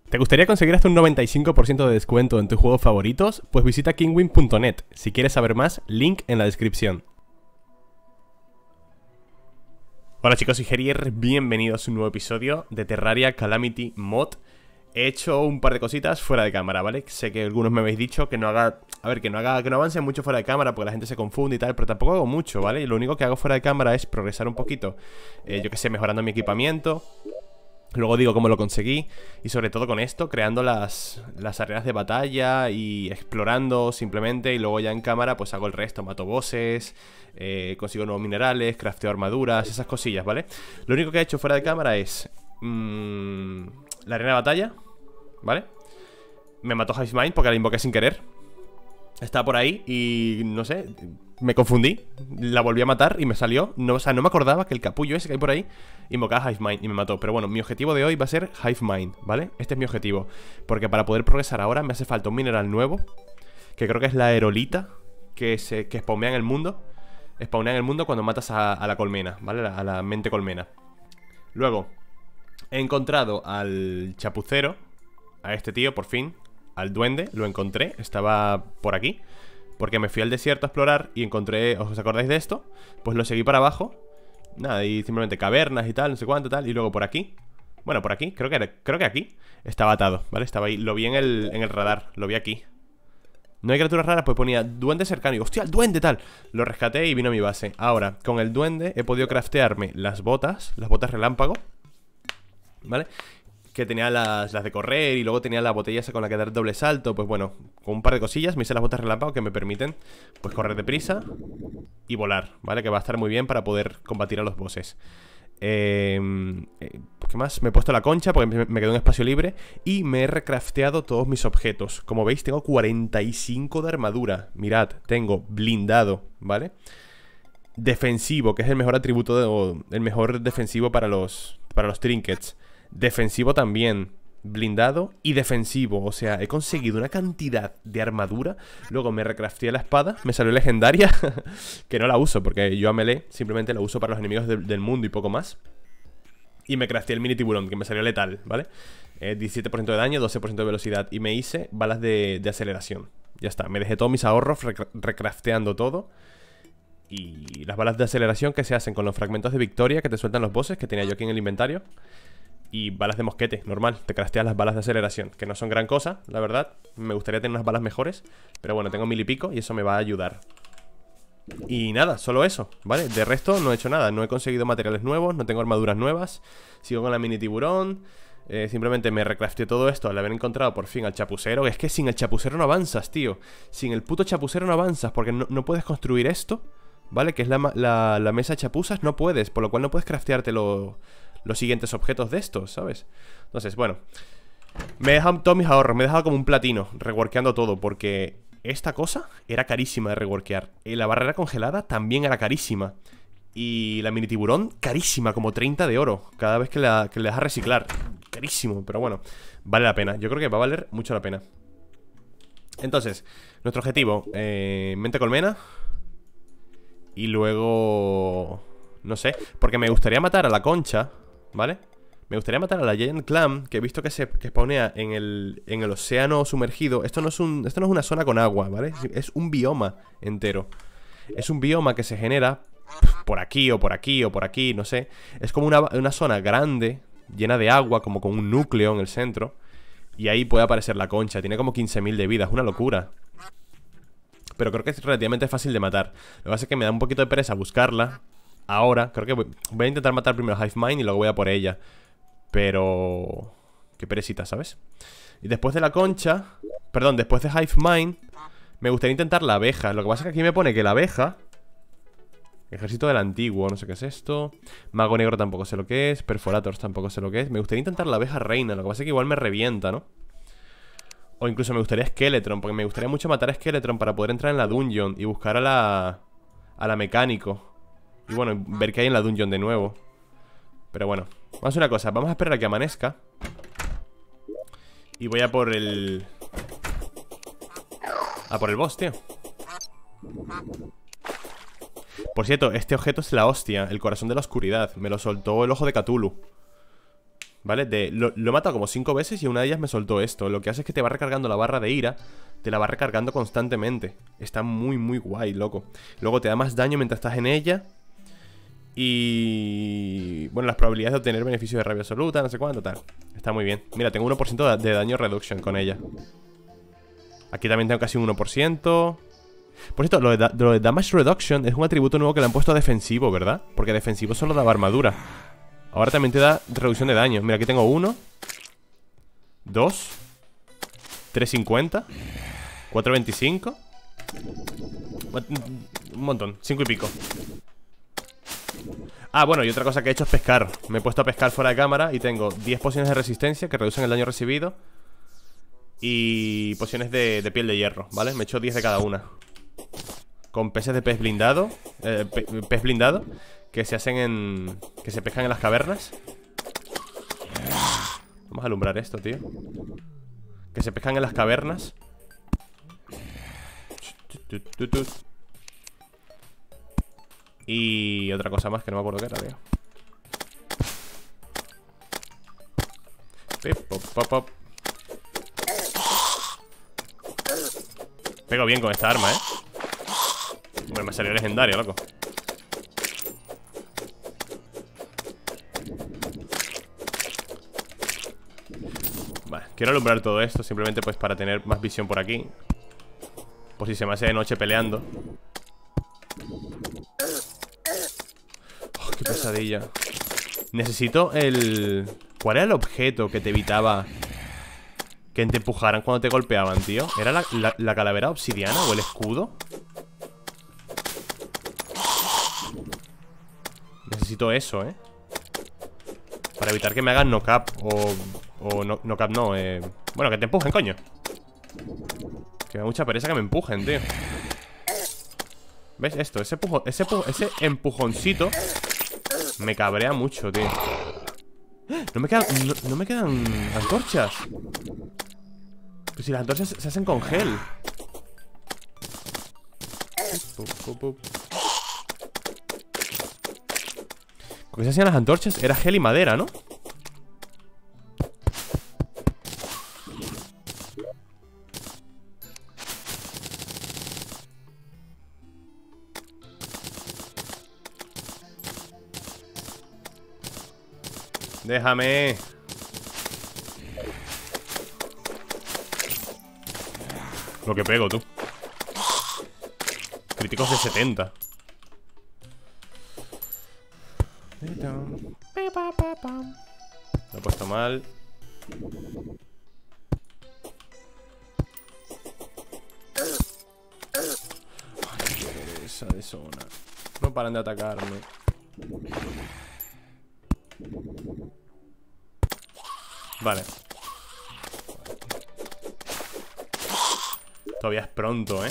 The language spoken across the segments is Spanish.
¿Te gustaría conseguir hasta un 95% de descuento en tus juegos favoritos? Pues visita kinwin.net. Si quieres saber más, link en la descripción. Hola chicos, soy Gerier, bienvenidos a un nuevo episodio de Terraria Calamity Mod. He hecho un par de cositas fuera de cámara, ¿vale? Sé que algunos me habéis dicho que no haga... que no avance mucho fuera de cámara porque la gente se confunde y tal, pero tampoco hago mucho, ¿vale? Y lo único que hago fuera de cámara es progresar un poquito, yo que sé, mejorando mi equipamiento. Luego digo cómo lo conseguí y sobre todo con esto, creando las arenas de batalla y explorando simplemente. Y luego ya en cámara pues hago el resto, mato bosses, consigo nuevos minerales, crafteo armaduras, esas cosillas, ¿vale? Lo único que he hecho fuera de cámara es la arena de batalla, ¿vale? Me mató Hivemine porque la invoqué sin querer. Estaba por ahí y no sé, me confundí. La volví a matar y me salió. No, o sea, no me acordaba que el capullo ese que hay por ahí invocaba a Hivemine y me mató. Pero bueno, mi objetivo de hoy va a ser Hivemine, ¿vale? Este es mi objetivo. Porque para poder progresar ahora me hace falta un mineral nuevo, que creo que es la aerolita, que spawnea en el mundo. Spawnea en el mundo cuando matas a la colmena, ¿vale? A la mente colmena. Luego, he encontrado al chapucero, a este tío, por fin. Al duende, lo encontré, estaba por aquí, porque me fui al desierto a explorar y encontré, ¿os acordáis de esto? Pues lo seguí para abajo. Nada, y simplemente cavernas y tal, no sé cuánto tal. Y luego por aquí, bueno, por aquí, creo que aquí estaba atado, ¿vale? Estaba ahí, lo vi en el radar, lo vi aquí. No hay criaturas raras, pues ponía duende cercano y ¡hostia, el duende tal! Lo rescaté y vino a mi base. Ahora, con el duende he podido craftearme las botas relámpago, ¿vale? Que tenía las de correr y luego tenía la botella esa con la que dar doble salto. Pues bueno, con un par de cosillas me hice las botas relámpago que me permiten pues correr deprisa y volar, ¿vale? Que va a estar muy bien para poder combatir a los bosses. ¿Qué más? Me he puesto la concha porque me quedó un espacio libre y me he recrafteado todos mis objetos. Como veis tengo 45 de armadura. Mirad, tengo blindado, ¿vale? Defensivo, que es el mejor atributo el mejor defensivo para los trinkets. Defensivo también, blindado y defensivo. O sea, he conseguido una cantidad de armadura. Luego me recrafteé la espada, me salió legendaria que no la uso porque yo a melee simplemente la uso para los enemigos del mundo y poco más. Y me crafteé el mini tiburón, que me salió letal, ¿vale? 17% de daño, 12% de velocidad. Y me hice balas de aceleración. Ya está, me dejé todos mis ahorros recrafteando todo. Y las balas de aceleración que se hacen con los fragmentos de victoria que te sueltan los bosses, que tenía yo aquí en el inventario. Y balas de mosquete, normal, te crafteas las balas de aceleración, que no son gran cosa, la verdad. Me gustaría tener unas balas mejores, pero bueno, tengo 1000 y pico y eso me va a ayudar. Y nada, solo eso, ¿vale? De resto no he hecho nada, no he conseguido materiales nuevos, no tengo armaduras nuevas. Sigo con la mini tiburón. Simplemente me recrafteé todo esto al haber encontrado por fin al chapucero. Es que sin el chapucero no avanzas, tío. Sin el puto chapucero no avanzas, porque no puedes construir esto, ¿vale? Que es la mesa de chapuzas, no puedes, por lo cual no puedes craftearte los siguientes objetos de estos, ¿sabes? Entonces, bueno, me he dejado todos mis ahorros, me he dejado como un platino reworkeando todo, porque esta cosa era carísima de reworkear. La barrera congelada también era carísima. Y la mini tiburón, carísima, como 30 de oro cada vez que le das a reciclar. Carísimo, pero bueno, vale la pena. Yo creo que va a valer mucho la pena. Entonces, nuestro objetivo, mente colmena. Y luego... no sé, porque me gustaría matar a la concha, ¿vale? Me gustaría matar a la Giant Clam, que he visto que spawnea en el océano sumergido. Esto no es una zona con agua, ¿vale? Es un bioma entero. Es un bioma que se genera por aquí o por aquí o por aquí, no sé. Es como una zona grande, llena de agua, como con un núcleo en el centro. Y ahí puede aparecer la concha. Tiene como 15.000 de vida, es una locura. Pero creo que es relativamente fácil de matar. Lo que pasa es que me da un poquito de pereza buscarla. Ahora, creo que voy a intentar matar primero a Hivemine y luego voy a por ella. Pero... qué perecita, ¿sabes? Y después de la concha... perdón, después de Hivemine me gustaría intentar la abeja. Lo que pasa es que aquí me pone que la abeja... ejército del antiguo, no sé qué es esto. Mago negro tampoco sé lo que es. Perforators tampoco sé lo que es. Me gustaría intentar la abeja reina. Lo que pasa es que igual me revienta, ¿no? O incluso me gustaría Skeletron, porque me gustaría mucho matar a Skeletron para poder entrar en la dungeon y buscar a la mecánico. Y bueno, ver qué hay en la dungeon de nuevo. Pero bueno, vamos a hacer una cosa. Vamos a esperar a que amanezca. Y voy a por el... por el boss, tío. Por cierto, este objeto es la hostia. El corazón de la oscuridad. Me lo soltó el ojo de Cthulhu. ¿vale? Lo he matado como 5 veces y una de ellas me soltó esto. Lo que hace es que te va recargando la barra de ira. Te la va recargando constantemente. Está muy, muy guay, loco. Luego te da más daño mientras estás en ella. Y... bueno, las probabilidades de obtener beneficio de rabia absoluta, no sé cuánto, tal. Está muy bien. Mira, tengo 1% de daño reduction con ella. Aquí también tengo casi un 1%. Por cierto, lo de damage reduction es un atributo nuevo que le han puesto a defensivo, ¿verdad? Porque defensivo solo daba armadura. Ahora también te da reducción de daño. Mira, aquí tengo 1 2 3.50 4.25. Un montón, 5 y pico. Ah, bueno, y otra cosa que he hecho es pescar. Me he puesto a pescar fuera de cámara y tengo 10 pociones de resistencia que reducen el daño recibido. Y pociones de piel de hierro, ¿vale? Me he hecho 10 de cada una. Con peces de pez blindado, pez blindado, que se hacen en... que se pescan en las cavernas. Vamos a alumbrar esto, tío. Que se pescan en las cavernas. Y otra cosa más que no me acuerdo qué era, tío. Pip, pop, pop, pop. Pego bien con esta arma, Bueno, me salió legendario, loco. Vale, quiero alumbrar todo esto simplemente pues para tener más visión por aquí. Por si se me hace de noche peleando. Oh, qué pesadilla. Necesito el... ¿cuál era el objeto que te evitaba que te empujaran cuando te golpeaban, tío? ¿Era la calavera obsidiana o el escudo? Necesito eso, para evitar que me hagan knock-up o knock-up no, bueno, que te empujen, coño. Que me da mucha pereza que me empujen, tío. ¿Ves esto? Ese empujoncito me cabrea mucho, tío. No me quedan antorchas. Pues si las antorchas se hacen con gel. ¿Con qué se hacían las antorchas? Era gel y madera, ¿no? Déjame. Lo que pego, tú. Críticos de 70. Lo he puesto mal. Ay, qué pereza de zona. No paran de atacarme. Vale. Todavía es pronto,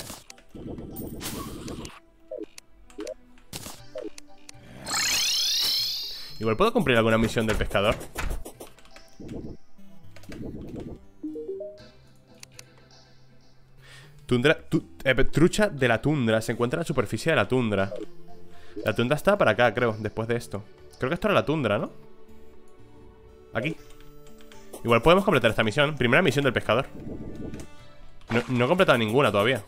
Igual puedo cumplir alguna misión del pescador. Trucha de la tundra. Se encuentra en la superficie de la tundra. La tundra está para acá, creo, después de esto. Creo que esto era la tundra, ¿no? Aquí. Igual podemos completar esta misión. Primera misión del pescador. No he completado ninguna todavía.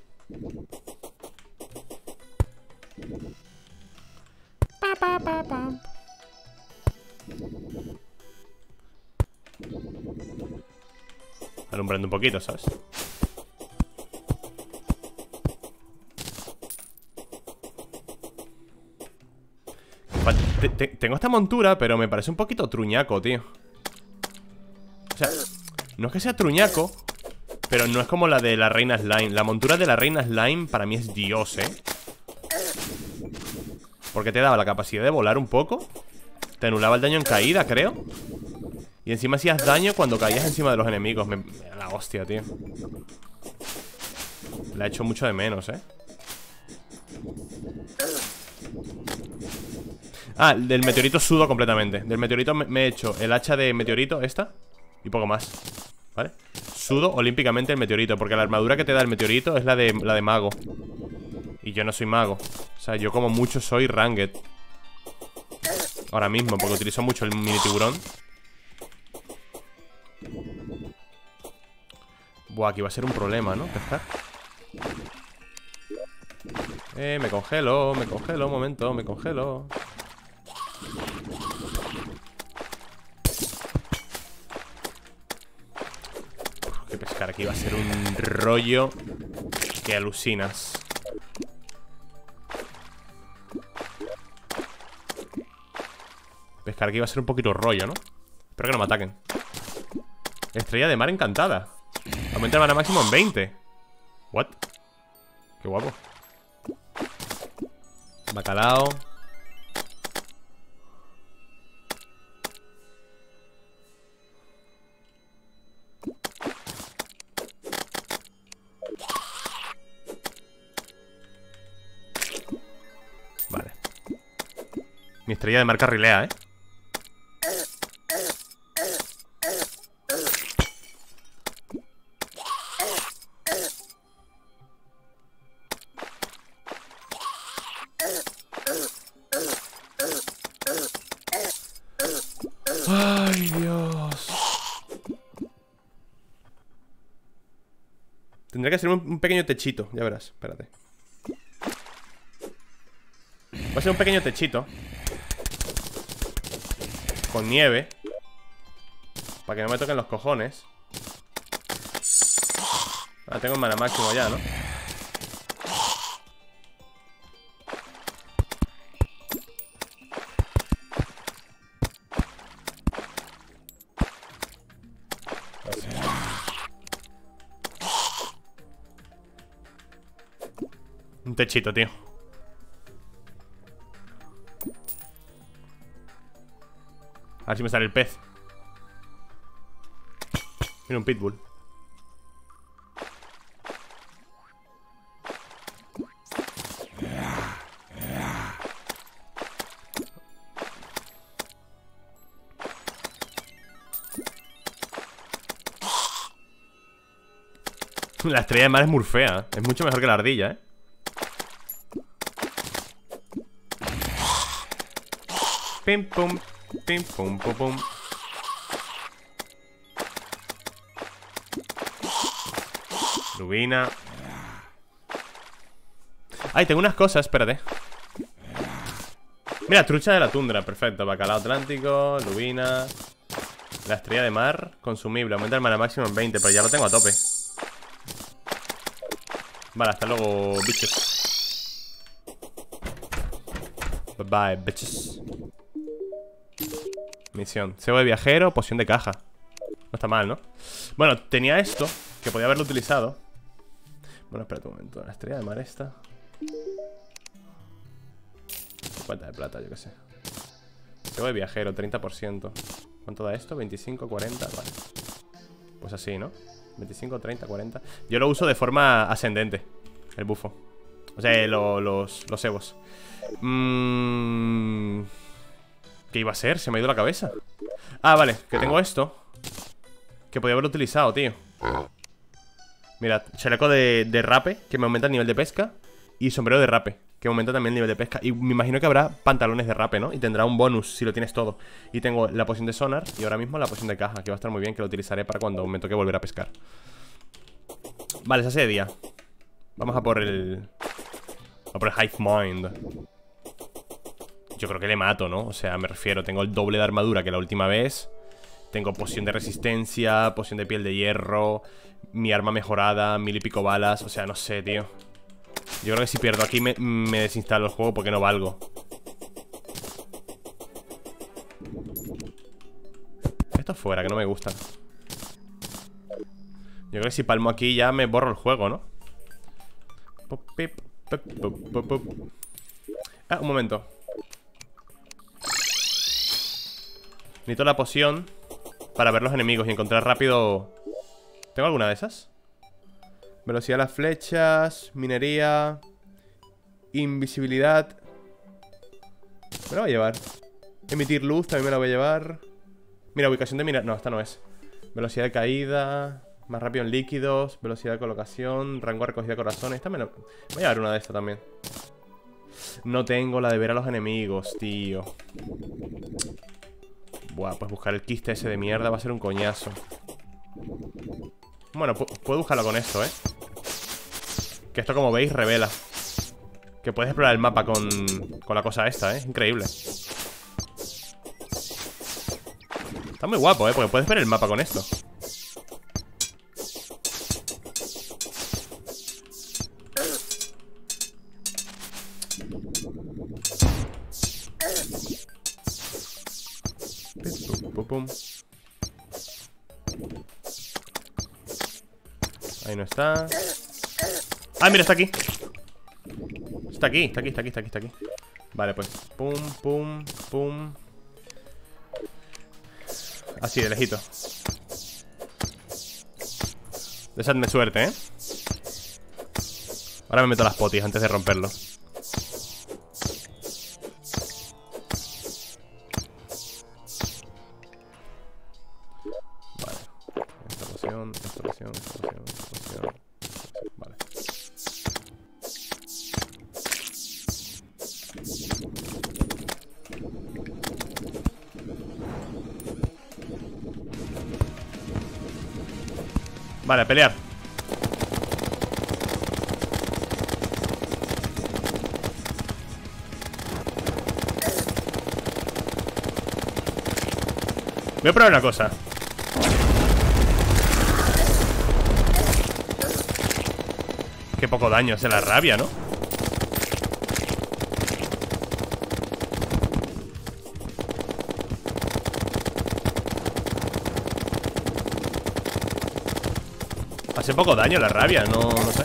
Alumbrando un poquito, ¿sabes? Tengo esta montura, pero me parece un poquito truñaco, tío. O sea, no es que sea truñaco, pero no es como la de la reina Slime. La montura de la reina Slime para mí es Dios, porque te daba la capacidad de volar un poco. Te anulaba el daño en caída, creo. Y encima hacías daño cuando caías encima de los enemigos. La hostia, tío. La he hecho mucho de menos, Ah, del meteorito sudo completamente. Del meteorito me he hecho el hacha de meteorito, esta, y poco más, ¿vale? Sudo olímpicamente el meteorito, porque la armadura que te da el meteorito es la de mago. Y yo no soy mago. O sea, yo como mucho soy ranged ahora mismo, porque utilizo mucho el mini tiburón. Buah, aquí va a ser un problema, ¿no? Pescar. Me congelo, un momento, me congelo. Que pescar aquí va a ser un rollo que alucinas. Pescar aquí va a ser un poquito rollo, ¿no? Espero que no me ataquen. Estrella de mar encantada. Aumenta el mana máximo en 20. What? Qué guapo. Bacalao. Vale. Mi estrella de mar carrilea, ¿eh? Ay, Dios. Tendría que ser un pequeño techito, ya verás, espérate. Va a ser un pequeño techito con nieve, para que no me toquen los cojones. Ahora tengo el mana máximo ya, ¿no? Un techito, tío. A ver si me sale el pez. Mira, un pitbull. La estrella de mar es muy fea. Es mucho mejor que la ardilla, ¿eh? Pim pum, pim pum pum pum. Lubina. Ay, tengo unas cosas, espérate. Mira, trucha de la tundra, perfecto. Bacalao atlántico, lubina. La estrella de mar, consumible. Aumenta el mana máximo en 20, pero ya lo tengo a tope. Vale, hasta luego, bichos. Bye bye, bitches. Misión. Cebo de viajero, poción de caja. No está mal, ¿no? Bueno, tenía esto, que podía haberlo utilizado. Bueno, espérate un momento. La estrella de mar esta. 50 de plata, yo qué sé. Cebo de viajero, 30%. ¿Cuánto da esto? 25, 40, vale. Pues así, ¿no? 25, 30, 40. Yo lo uso de forma ascendente, el bufo. O sea, los cebos. ¿Qué iba a ser? Se me ha ido la cabeza. Ah, vale, que tengo esto, que podía haberlo utilizado, tío. Mirad, chaleco de rape, que me aumenta el nivel de pesca. Y sombrero de rape, que me aumenta también el nivel de pesca. Y me imagino que habrá pantalones de rape, ¿no? Y tendrá un bonus si lo tienes todo. Y tengo la poción de sonar y ahora mismo la poción de caja, que va a estar muy bien, que lo utilizaré para cuando me toque volver a pescar. Vale, se hace de día. Vamos a por el... a por el Hive Mind. Yo creo que le mato, ¿no? O sea, me refiero, tengo el doble de armadura que la última vez. Tengo poción de resistencia, poción de piel de hierro, mi arma mejorada, 1000 y pico balas. O sea, no sé, tío. Yo creo que si pierdo aquí me desinstalo el juego porque no valgo. Esto fuera, que no me gusta. Yo creo que si palmo aquí ya me borro el juego, ¿no? Ah, un momento. Necesito la poción para ver los enemigos y encontrar rápido. ¿Tengo alguna de esas? Velocidad de las flechas, minería, invisibilidad. Me la voy a llevar. Emitir luz también me la voy a llevar. Mira, ubicación de minería. No, esta no es. Velocidad de caída, más rápido en líquidos, velocidad de colocación, rango de recogida de corazones. Esta me la... voy a llevar una de estas también. No tengo la de ver a los enemigos, tío. Buah, pues buscar el quiste ese de mierda va a ser un coñazo. Bueno, puedo buscarlo con esto, que esto, como veis, revela que puedes explorar el mapa con la cosa esta, increíble. Está muy guapo, porque puedes ver el mapa con esto. Pum. Ahí no está. Ah, mira, está aquí. Está aquí, está aquí, está aquí, está aquí, está aquí. Vale, pues pum, pum, pum. Así, de lejito. Desadme suerte, Ahora me meto las potis antes de romperlo. Vale. Esta poción, esta poción, esta poción, esta poción. Vale. Vale, a pelear. Voy a probar una cosa. Qué poco daño hace la rabia, ¿no? Hace poco daño la rabia, no sé.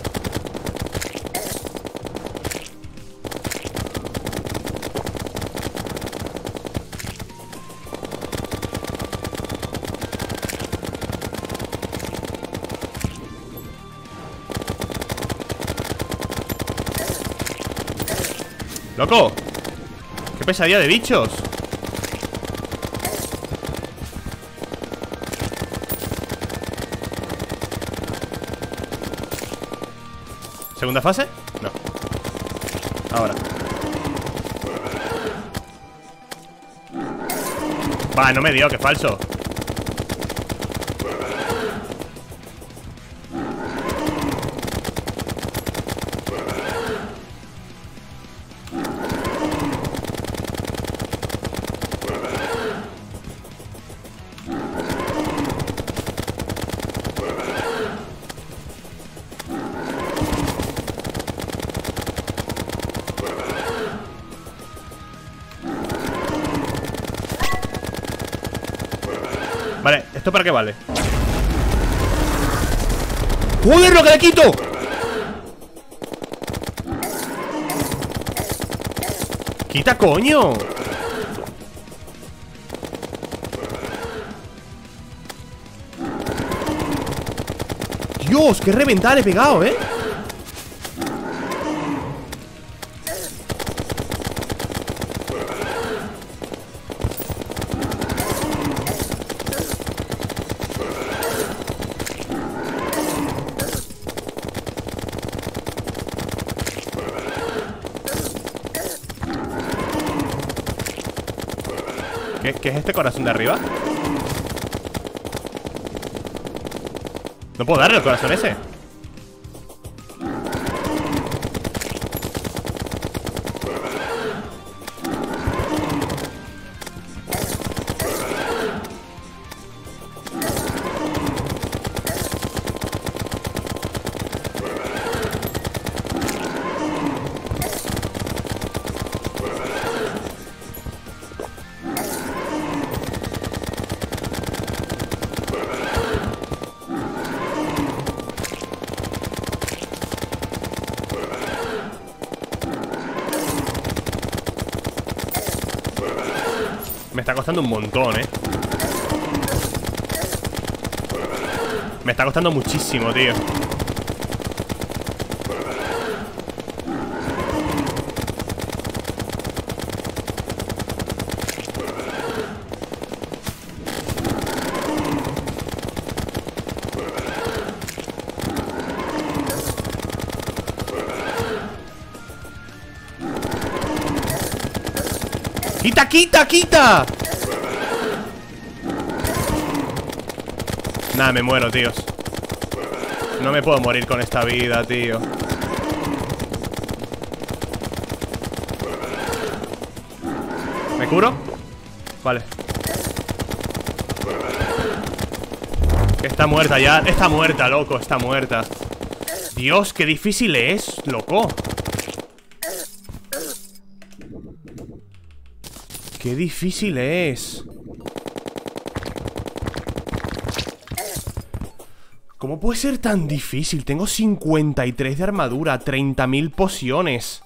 ¡Loco! ¡Qué pesadilla de bichos! ¿Segunda fase? No. Ahora. Va, no me dio, qué falso. Vale, ¿esto para qué vale? ¡Joder, lo que le quito! ¡Quita, coño! Dios, qué reventada le he pegado, ¿Qué es este corazón de arriba? No puedo darle el corazón ese. Me está costando un montón, Me está costando muchísimo, tío. ¡Quita, quita, quita! Nada, me muero, tíos. No me puedo morir con esta vida, tío. ¿Me curo? Vale. Está muerta ya. Está muerta, loco. Está muerta. Dios, qué difícil es, loco. Qué difícil es. ¿Cómo puede ser tan difícil? Tengo 53 de armadura, 30.000 pociones.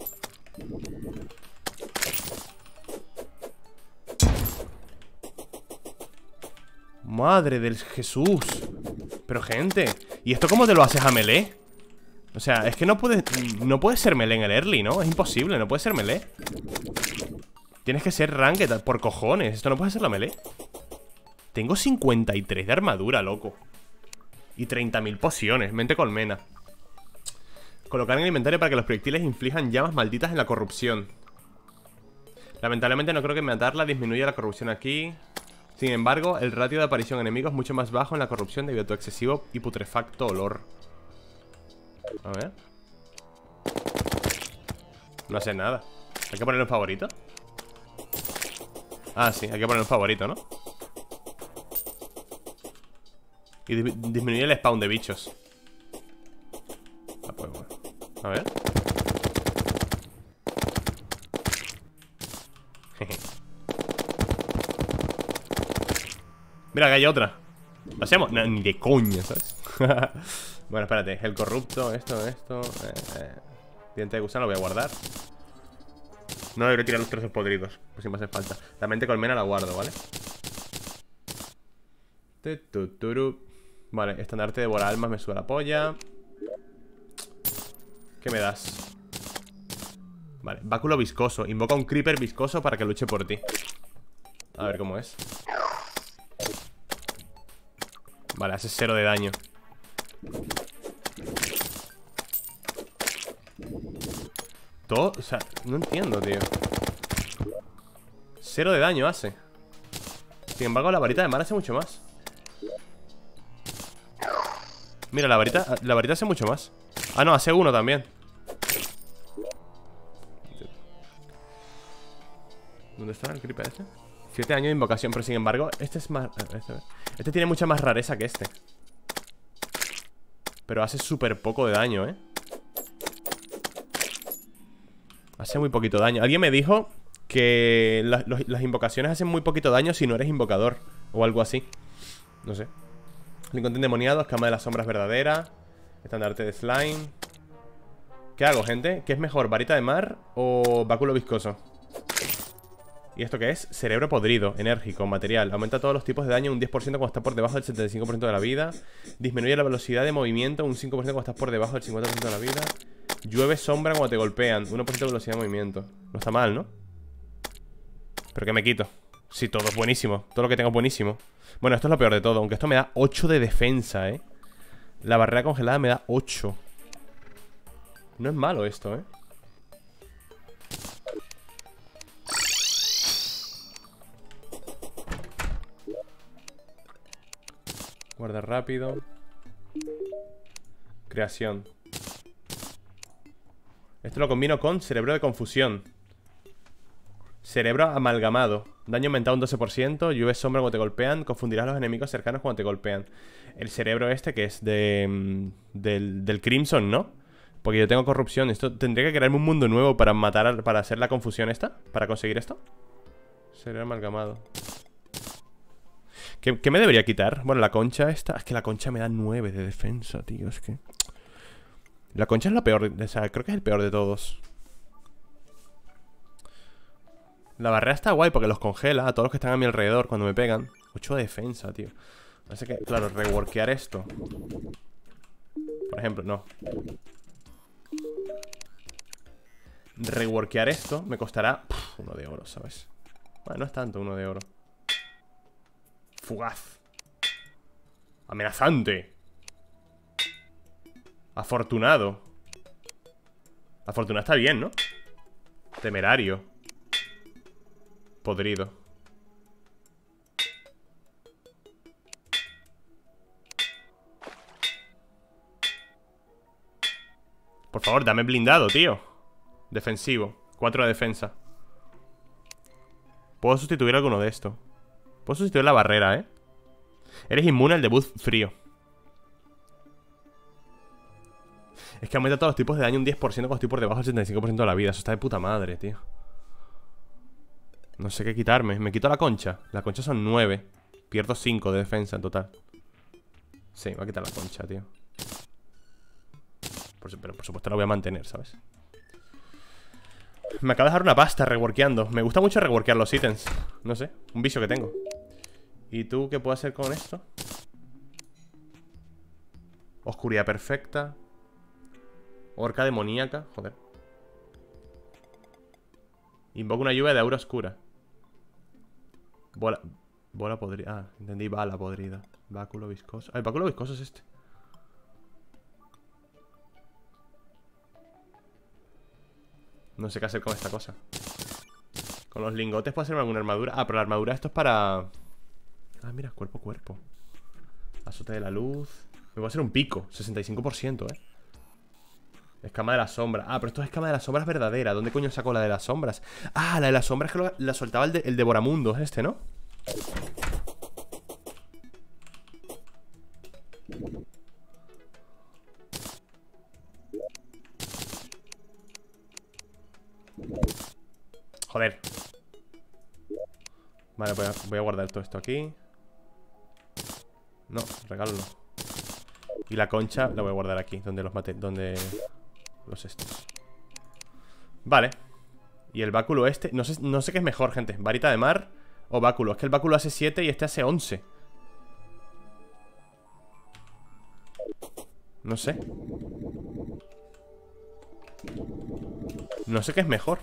Madre del Jesús. Pero gente, ¿y esto cómo te lo haces a melee? O sea, es que no puede ser melee en el early, ¿no? Es imposible, no puede ser melee. Tienes que ser ranked por cojones. Esto no puede ser la melee. Tengo 53 de armadura, loco. Y 30.000 pociones, mente colmena. Colocar en el inventario para que los proyectiles inflijan llamas malditas en la corrupción. Lamentablemente no creo que matarla disminuya la corrupción aquí. Sin embargo, el ratio de aparición de enemigos es mucho más bajo en la corrupción debido a tu excesivo y putrefacto olor. A ver. No hace nada. ¿Hay que ponerle un favorito? Ah, sí, hay que poner un favorito, ¿no? Y disminuye el spawn de bichos. Ah, pues bueno. A ver. Mira, que hay otra. ¿Lo hacemos? No, ni de coña, ¿sabes? Bueno, espérate. El corrupto, esto. Diente de gusano lo voy a guardar. No le voy a tirar los trozos podridos, por si me hace falta. La mente colmena la guardo, ¿vale? Vale, estandarte devora almas me sube la polla. ¿Qué me das? Vale, báculo viscoso. Invoca un creeper viscoso para que luche por ti. A ver cómo es. Vale, hace 0 de daño. Todo, o sea, no entiendo, tío. 0 de daño hace. Sin embargo, la varita de mar hace mucho más. Mira, la varita hace mucho más. Ah, no, hace 1 también. ¿Dónde está el creeper este? 7 años de invocación, pero sin embargo, este es más... Este tiene mucha más rareza que este. Pero hace súper poco de daño, ¿eh? Hace muy poquito daño. Alguien me dijo que las invocaciones hacen muy poquito daño si no eres invocador o algo así. No sé. Lincoln endemoniado, escama de las sombras verdadera, estandarte de slime. ¿Qué hago, gente? ¿Qué es mejor, varita de mar o báculo viscoso? ¿Y esto qué es? Cerebro podrido, enérgico, material. Aumenta todos los tipos de daño un 10% cuando está por debajo del 75% de la vida. Disminuye la velocidad de movimiento un 5% cuando estás por debajo del 50% de la vida. Llueve sombra cuando te golpean, 1% de velocidad de movimiento. No está mal, ¿no? ¿Pero qué me quito? Sí, todo es buenísimo. Todo lo que tengo es buenísimo. Bueno, esto es lo peor de todo. Aunque esto me da 8 de defensa, ¿eh? La barrera congelada me da 8. No es malo esto, ¿eh? Guardar rápido. Creación. Esto lo combino con cerebro de confusión. Cerebro amalgamado. Daño aumentado un 12%. Lluvia sombra cuando te golpean. Confundirás a los enemigos cercanos cuando te golpean. El cerebro este que es del Crimson, ¿no? Porque yo tengo corrupción. Esto tendría que crearme un mundo nuevo para matar, para hacer la confusión esta. Para conseguir esto. Cerebro amalgamado. ¿Qué me debería quitar? Bueno, la concha esta. Es que la concha me da 9 de defensa, tío. Es que... La concha es la peor. O sea, creo que es el peor de todos. La barrera está guay porque los congela a todos los que están a mi alrededor cuando me pegan. 8 de defensa, tío. Así que, claro, reworkear esto. Por ejemplo, no. Reworkear esto me costará 1 de oro, ¿sabes? Bueno, no es tanto 1 de oro. Fugaz. Amenazante. Afortunado. Afortunado está bien, ¿no? Temerario. Podrido. Por favor, dame blindado, tío. Defensivo, 4 de defensa. Puedo sustituir alguno de estos. Puedo sustituir la barrera, ¿eh? Eres inmune al debut frío. Es que aumenta todos los tipos de daño un 10% cuando estoy por debajo del 75% de la vida. Eso está de puta madre, tío. No sé qué quitarme. Me quito la concha. La concha son 9. Pierdo 5 de defensa en total. Sí, me voy a quitar la concha, tío. Pero por supuesto la voy a mantener, ¿sabes? Me acaba de dejar una pasta reworkeando. Me gusta mucho reworkear los ítems. No sé, un vicio que tengo. ¿Y tú qué puedo hacer con esto? Oscuridad perfecta. Orca demoníaca, joder. Invoca una lluvia de aura oscura. Bola podrida. Ah, entendí, bala podrida. Báculo viscoso. Ah, el báculo viscoso es este. No sé qué hacer con esta cosa. Con los lingotes puedo hacerme alguna armadura. Ah, pero la armadura esto es para... Ah, mira, cuerpo a cuerpo. Azote de la luz. Me voy a hacer un pico, 65%, Escama de las sombras. Ah, pero esto es escama de las sombras verdadera. ¿Dónde coño sacó la de las sombras? Ah, la de las sombras que la soltaba el devoramundos este, ¿no? Joder. Vale, voy a guardar todo esto aquí. No, regálalo. Y la concha la voy a guardar aquí, donde los mate, donde los estos. Vale. Y el báculo este, no sé qué es mejor, gente. Varita de mar o báculo. Es que el báculo hace 7 y este hace 11. No sé. No sé qué es mejor.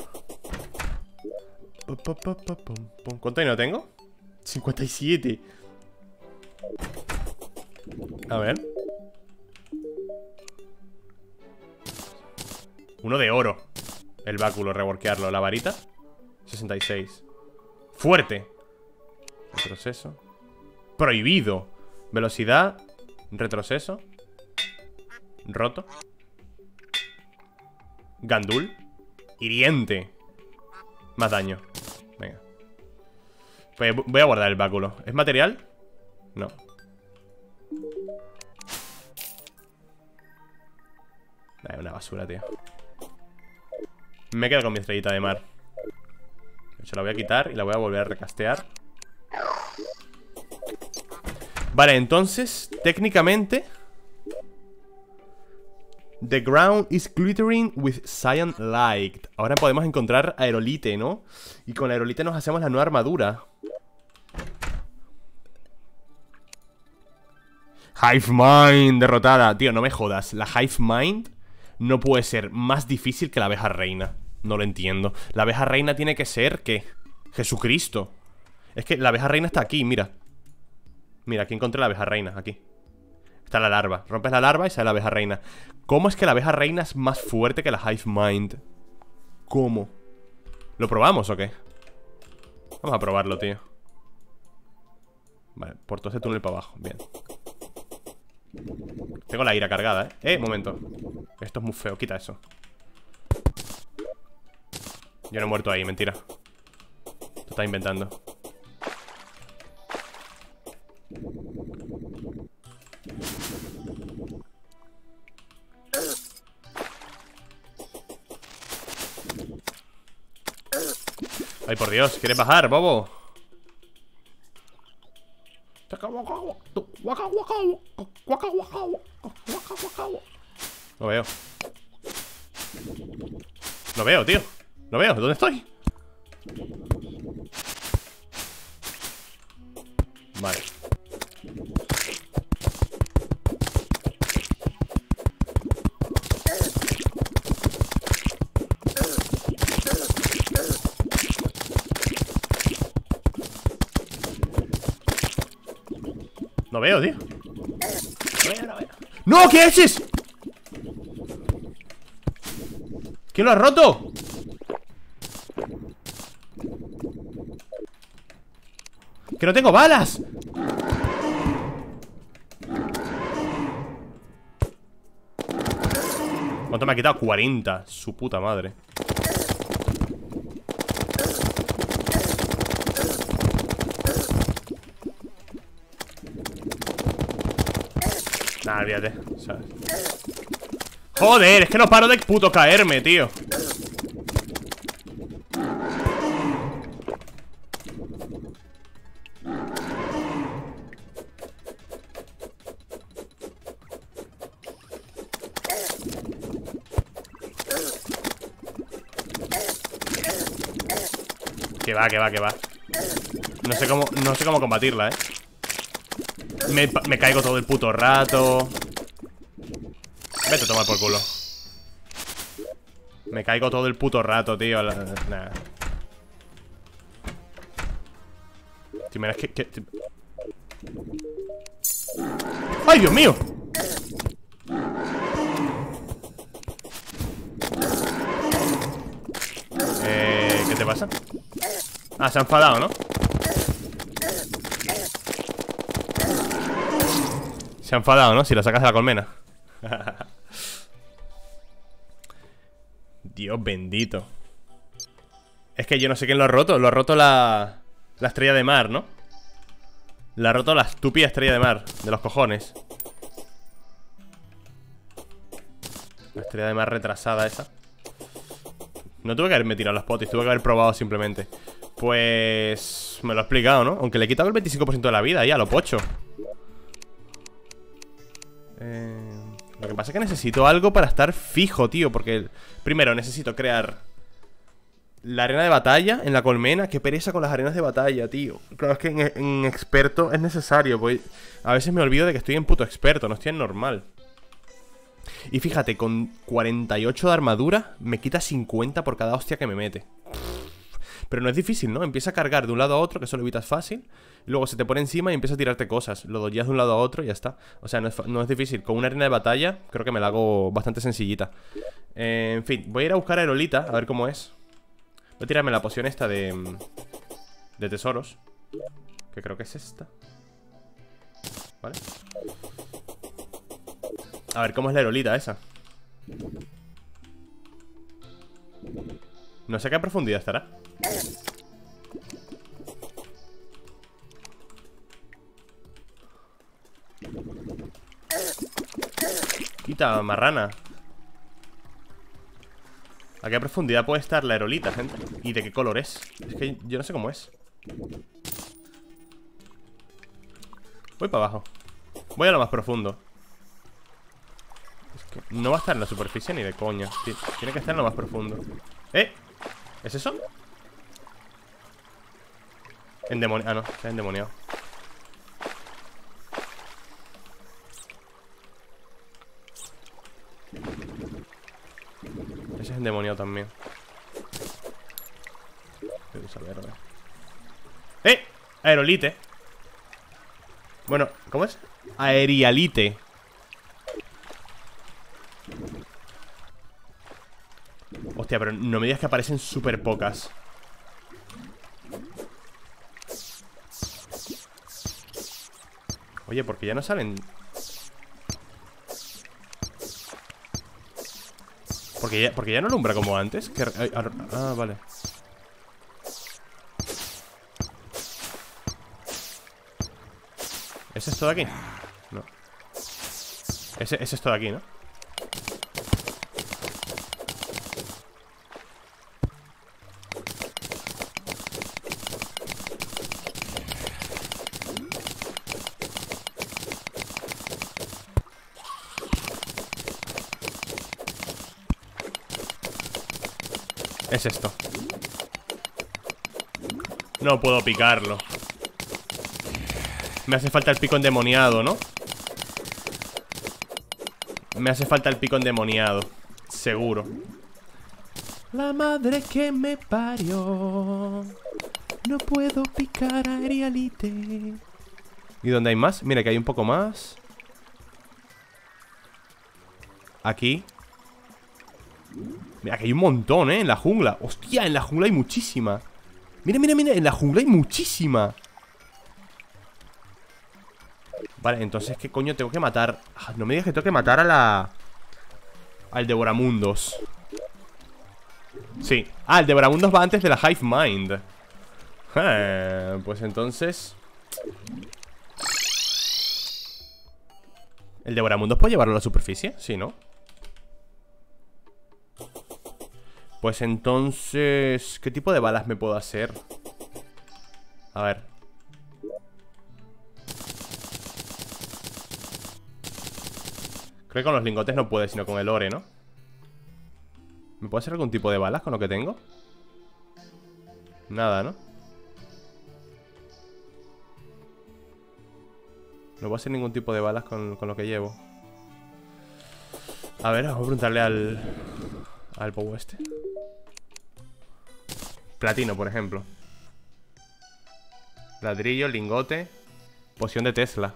¿Cuánto dinero tengo? 57. A ver. Uno de oro. El báculo, reworkearlo. La varita 66. Fuerte. Retroceso. Prohibido. Velocidad. Retroceso. Roto. Gandul. Hiriente. Más daño. Venga. Pues voy a guardar el báculo. ¿Es material? No. Una basura, tío. Me quedo con mi estrellita de mar. Se la voy a quitar y la voy a volver a recastear. Vale, entonces, técnicamente the ground is glittering with cyan light. Ahora podemos encontrar aerolite, ¿no? Y con la aerolite nos hacemos la nueva armadura. Hive Mind derrotada. Tío, no me jodas. La Hive Mind no puede ser más difícil que la abeja reina. No lo entiendo. La abeja reina tiene que ser, ¿qué? Jesucristo. Es que la abeja reina está aquí, mira. Mira, aquí encontré la abeja reina, aquí. Está la larva. Rompes la larva y sale la abeja reina. ¿Cómo es que la abeja reina es más fuerte que la Hive Mind? ¿Cómo? ¿Lo probamos o qué? Vamos a probarlo, tío. Vale, por todo ese túnel para abajo. Bien. Tengo la ira cargada, momento. Esto es muy feo, quita eso. Yo no he muerto ahí, mentira. Te está inventando. Ay, por Dios, ¿quieres bajar, bobo? No veo. No veo, tío. No veo, ¿dónde estoy? Vale. No veo, tío. No veo. ¡No! ¿Qué haces? ¿Quién lo ha roto? ¡Que no tengo balas! ¿Cuánto ¿Cuánto me ha quitado? 40. Su puta madre. Nah, olvídate, ¿sabes? Joder, es que no paro de puto caerme, tío. Que va, que va, que va. No sé cómo combatirla, Me caigo todo el puto rato. Vete a tomar por culo. Me caigo todo el puto rato, tío. Nah. Tío, mira, es que... ¡Ay, Dios mío! ¿Qué te pasa? Ah, se ha enfadado, ¿no? Se ha enfadado, ¿no? Si la sacas de la colmena. Dios bendito. Es que yo no sé quién lo ha roto. Lo ha roto la estrella de mar, ¿no? La ha roto la estúpida estrella de mar. De los cojones. La estrella de mar retrasada esa. No tuve que haberme tirado los potis. Tuve que haber probado simplemente. Pues... me lo ha explicado, ¿no? Aunque le he quitado el 25% de la vida ya, lo pocho. Lo que pasa es que necesito algo para estar fijo, tío. Porque primero necesito crear la arena de batalla en la colmena. Qué pereza con las arenas de batalla, tío. Claro, es que en experto es necesario, pues a veces me olvido de que estoy en puto experto, no estoy en normal. Y fíjate, con 48 de armadura me quita 50 por cada hostia que me mete. Pero no es difícil, ¿no? Empieza a cargar de un lado a otro, que eso lo evitas fácil. Y luego se te pone encima y empieza a tirarte cosas. Lo doyas de un lado a otro y ya está. O sea, no es difícil. Con una arena de batalla creo que me la hago bastante sencillita. En fin, voy a ir a buscar a Aerolita, a ver cómo es. Voy a tirarme la poción esta de tesoros, que creo que es esta. Vale. A ver cómo es la Aerolita esa. No sé a qué profundidad estará. Quita, marrana. ¿A qué profundidad puede estar la aerolita, gente? ¿Y de qué color es? Es que yo no sé cómo es. Voy para abajo. Voy a lo más profundo. Es que no va a estar en la superficie ni de coña. Tiene que estar en lo más profundo. ¿Es eso? Endemoniado. Ah, no, está endemoniado. Ese es endemoniado también. Vamos a ver. Aerolite. Bueno, ¿cómo es? Aerialite. Hostia, pero no me digas que aparecen súper pocas. Oye, porque ya no salen. Porque ya no alumbra como antes. Vale. ¿Es esto de aquí? No. Es esto de aquí, ¿no? Es esto. No puedo picarlo. Me hace falta el pico endemoniado, ¿no? Me hace falta el pico endemoniado. Seguro. La madre que me parió. No puedo picar a Aerialite. ¿Y dónde hay más? Mira que hay un poco más. Aquí. Mira que hay un montón, en la jungla. Hostia, en la jungla hay muchísima. Mira, mira, mira, en la jungla hay muchísima. Vale, entonces, ¿qué coño tengo que matar? No me digas que tengo que matar a Al Devoramundos. Sí. Ah, el Devoramundos va antes de la Hive Mind. Pues entonces... ¿El Devoramundos puede llevarlo a la superficie? Sí, ¿no? Pues entonces... ¿qué tipo de balas me puedo hacer? A ver. Creo que con los lingotes no puede, sino con el ore, ¿no? ¿Me puedo hacer algún tipo de balas con lo que tengo? Nada, ¿no? No puedo hacer ningún tipo de balas con lo que llevo. A ver, vamos a preguntarle al Powo este. Platino, por ejemplo. Ladrillo, lingote. Poción de Tesla.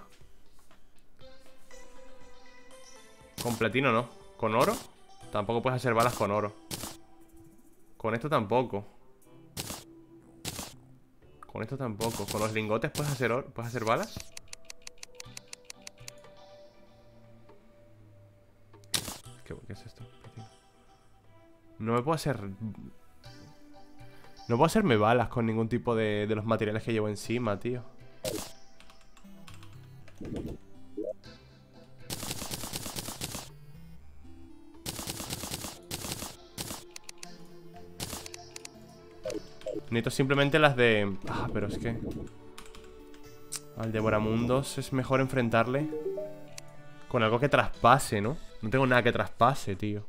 Con platino no. ¿Con oro? Tampoco puedes hacer balas con oro. Con esto tampoco. Con esto tampoco. ¿Con los lingotes puedes hacer balas? ¿Qué es esto? No me puedo hacer... No puedo hacerme balas con ningún tipo de los materiales que llevo encima, tío. Necesito simplemente las de... Ah, pero es que... Al Devoramundos es mejor enfrentarle con algo que traspase, ¿no? No tengo nada que traspase, tío.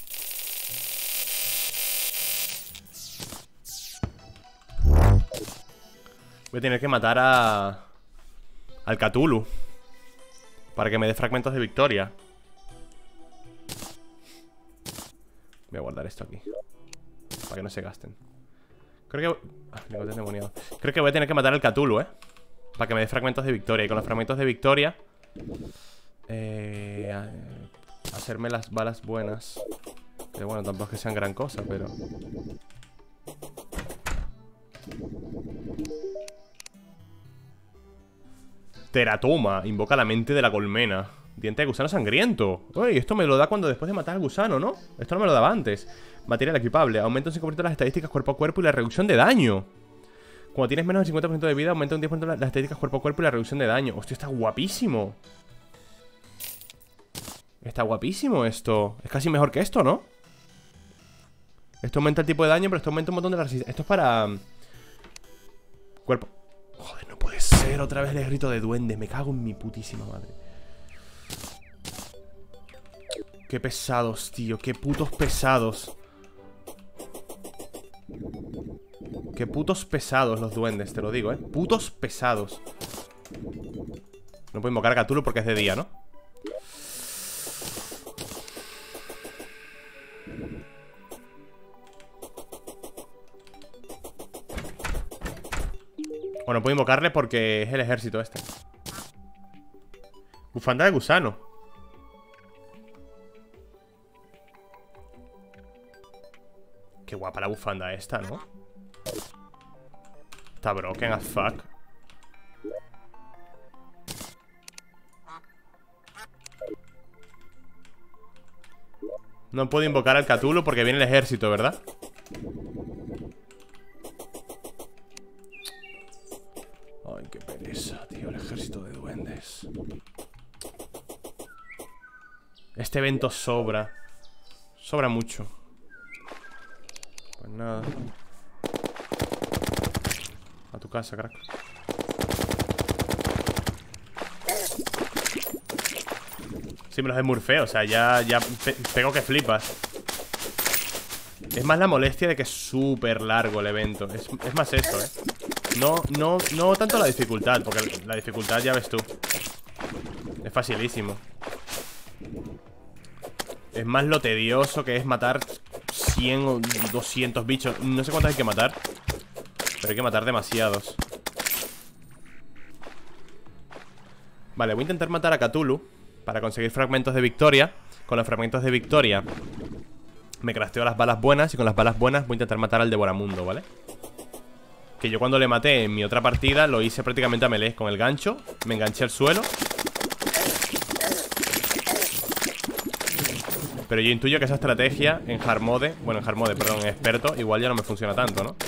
Voy a tener que matar al Cthulhu para que me dé fragmentos de victoria. Voy a guardar esto aquí para que no se gasten. Creo que... lingotes demoniados. Creo que voy a tener que matar al Cthulhu, para que me dé fragmentos de victoria. Y con los fragmentos de victoria hacerme las balas buenas. Que bueno, tampoco es que sean gran cosa, pero... Teratoma, invoca la mente de la colmena. Diente de gusano sangriento. Uy, esto me lo da cuando después de matar al gusano, ¿no? Esto no me lo daba antes. Material equipable, aumenta un 5% las estadísticas cuerpo a cuerpo y la reducción de daño. Cuando tienes menos del 50% de vida, aumenta un 10% las estadísticas cuerpo a cuerpo y la reducción de daño. Hostia, está guapísimo. Está guapísimo esto. Es casi mejor que esto, ¿no? Esto aumenta el tipo de daño, pero esto aumenta un montón de la resistencia. Esto es para... cuerpo. Joder, no puede ser. Otra vez el grito de duende. Me cago en mi putísima madre. Qué pesados, tío. Qué putos pesados. Qué putos pesados los duendes, te lo digo, putos pesados. No puedo invocar a Cthulhu porque es de día, ¿no? O no puedo invocarle porque es el ejército este. Bufanda de gusano. Qué guapa la bufanda esta, ¿no? Está broken as fuck. No puedo invocar al Cthulhu porque viene el ejército, ¿verdad? Ay, qué pereza, tío, el ejército de duendes. Este evento sobra. Sobra mucho. Pues nada. A tu casa, crack. Sí, me los smurfeo, o sea, ya pego que flipas. Es más la molestia de que es súper largo el evento. Es más eso, No tanto la dificultad, porque la dificultad ya ves tú. Es facilísimo. Es más lo tedioso que es matar 100 o 200 bichos. No sé cuántos hay que matar, pero hay que matar demasiados. Vale, voy a intentar matar a Cthulhu para conseguir fragmentos de victoria. Con los fragmentos de victoria me crafteo las balas buenas. Y con las balas buenas voy a intentar matar al Devoramundo, ¿vale? Que yo cuando le maté en mi otra partida lo hice prácticamente a melee. Con el gancho me enganché al suelo Pero yo intuyo que esa estrategia en hard mode, bueno, en hard mode, perdón, en experto, igual ya no me funciona tanto, ¿no?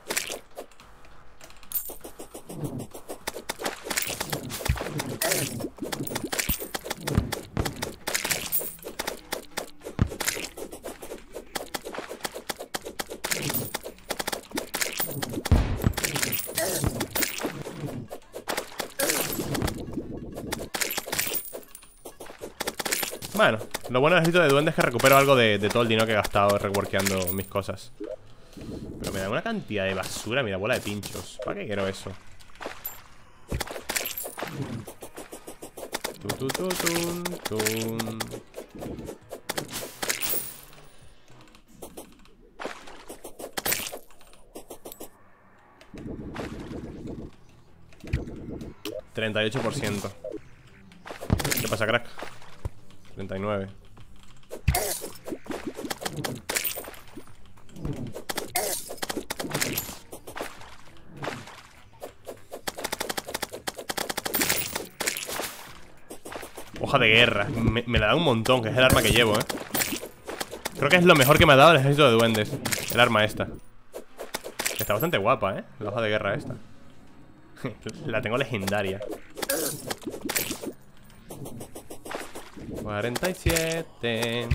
Bueno, lo bueno del ejército de duendes es que recupero algo de todo el dinero que he gastado reworkeando mis cosas. Pero me da una cantidad de basura, mira, bola de pinchos. ¿Para qué quiero eso? Tun. 38%. ¿Qué pasa, crack? 39. Hoja de guerra. Me la da un montón, que es el arma que llevo, Creo que es lo mejor que me ha dado el ejército de duendes. El arma esta. Está bastante guapa, la hoja de guerra esta. La tengo legendaria. 47.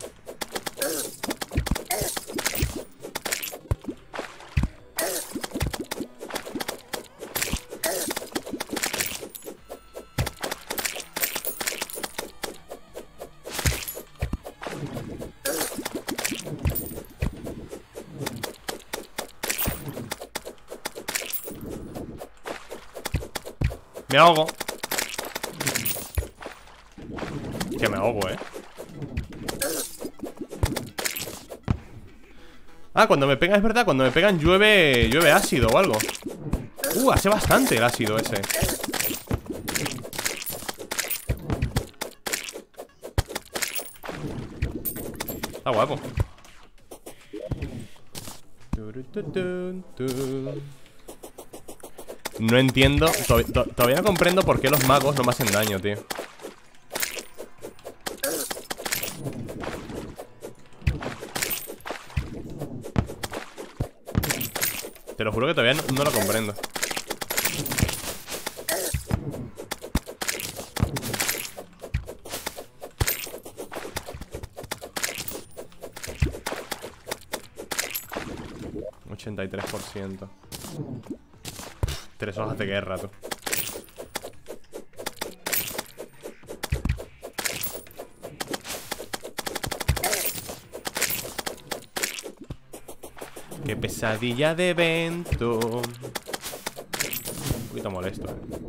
Me ahogo. Que me ahogo, Ah, cuando me pegan, es verdad, cuando me pegan llueve ácido o algo. Hace bastante el ácido ese. Está guapo. No entiendo, todavía no comprendo por qué los magos no me hacen daño, tío. Te lo juro que todavía no lo comprendo. %. 3 hojas de guerra, tú. Qué pesadilla de evento. Un poquito molesto,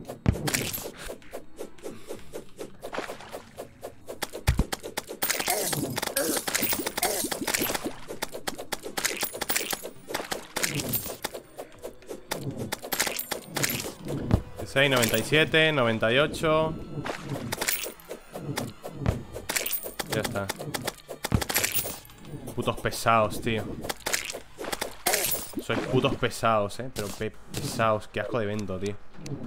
97, 98. Ya está. Putos pesados, tío. Sois putos pesados, pero pesados. Qué asco de evento, tío.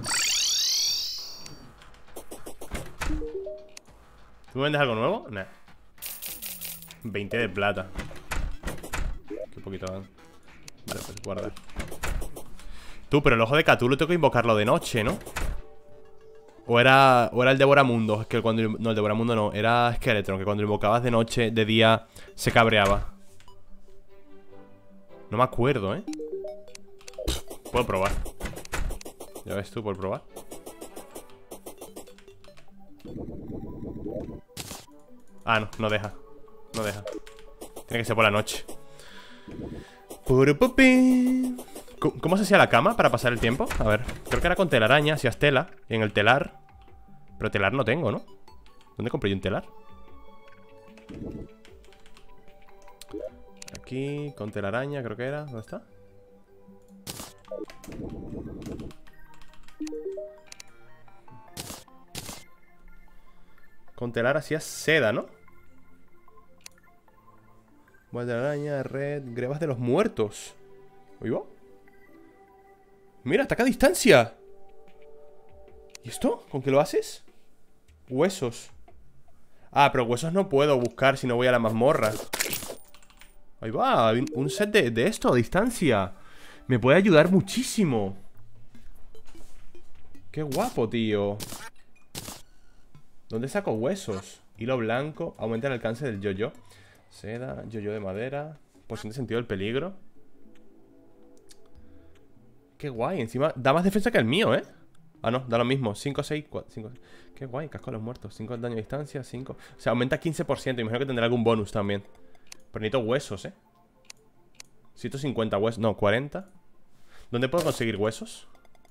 ¿Tú vendes algo nuevo? Nah. 20 de plata. Qué poquito dan. Vale, pues guarda. Tú, pero el ojo de Cthulhu tengo que invocarlo de noche, ¿no? O era el Devoramundo. Es que cuando... No, el Devoramundo no. Era Skeleton, que cuando lo invocabas de noche, de día, se cabreaba. No me acuerdo, Puedo probar. Ya ves tú, por probar. Ah, no, no deja. No deja. Tiene que ser por la noche. ¿Cómo se hacía la cama para pasar el tiempo? A ver, creo que era con telaraña, hacías tela. En el telar. Pero telar no tengo, ¿no? ¿Dónde compré yo un telar? Aquí, con telaraña, creo que era. ¿Dónde está? Con telar hacías seda, ¿no? Bola de araña, red, grebas de los muertos. ¿Oigo? Mira, ataca a distancia. ¿Y esto? ¿Con qué lo haces? Huesos. Ah, pero huesos no puedo buscar si no voy a la mazmorra. Ahí va, un set de esto a distancia. Me puede ayudar muchísimo. Qué guapo, tío. ¿Dónde saco huesos? Hilo blanco, aumenta el alcance del yo-yo. Seda, yo-yo de madera. Porción de sentido del peligro. Qué guay, encima da más defensa que el mío, ¿eh? Ah, no, da lo mismo, 5, 6, 4, 5. Qué guay, casco a los muertos, 5 de daño a distancia, 5. O sea, aumenta 15%, imagino que tendrá algún bonus también. Pero necesito huesos, ¿eh? 150 huesos, no, 40. ¿Dónde puedo conseguir huesos?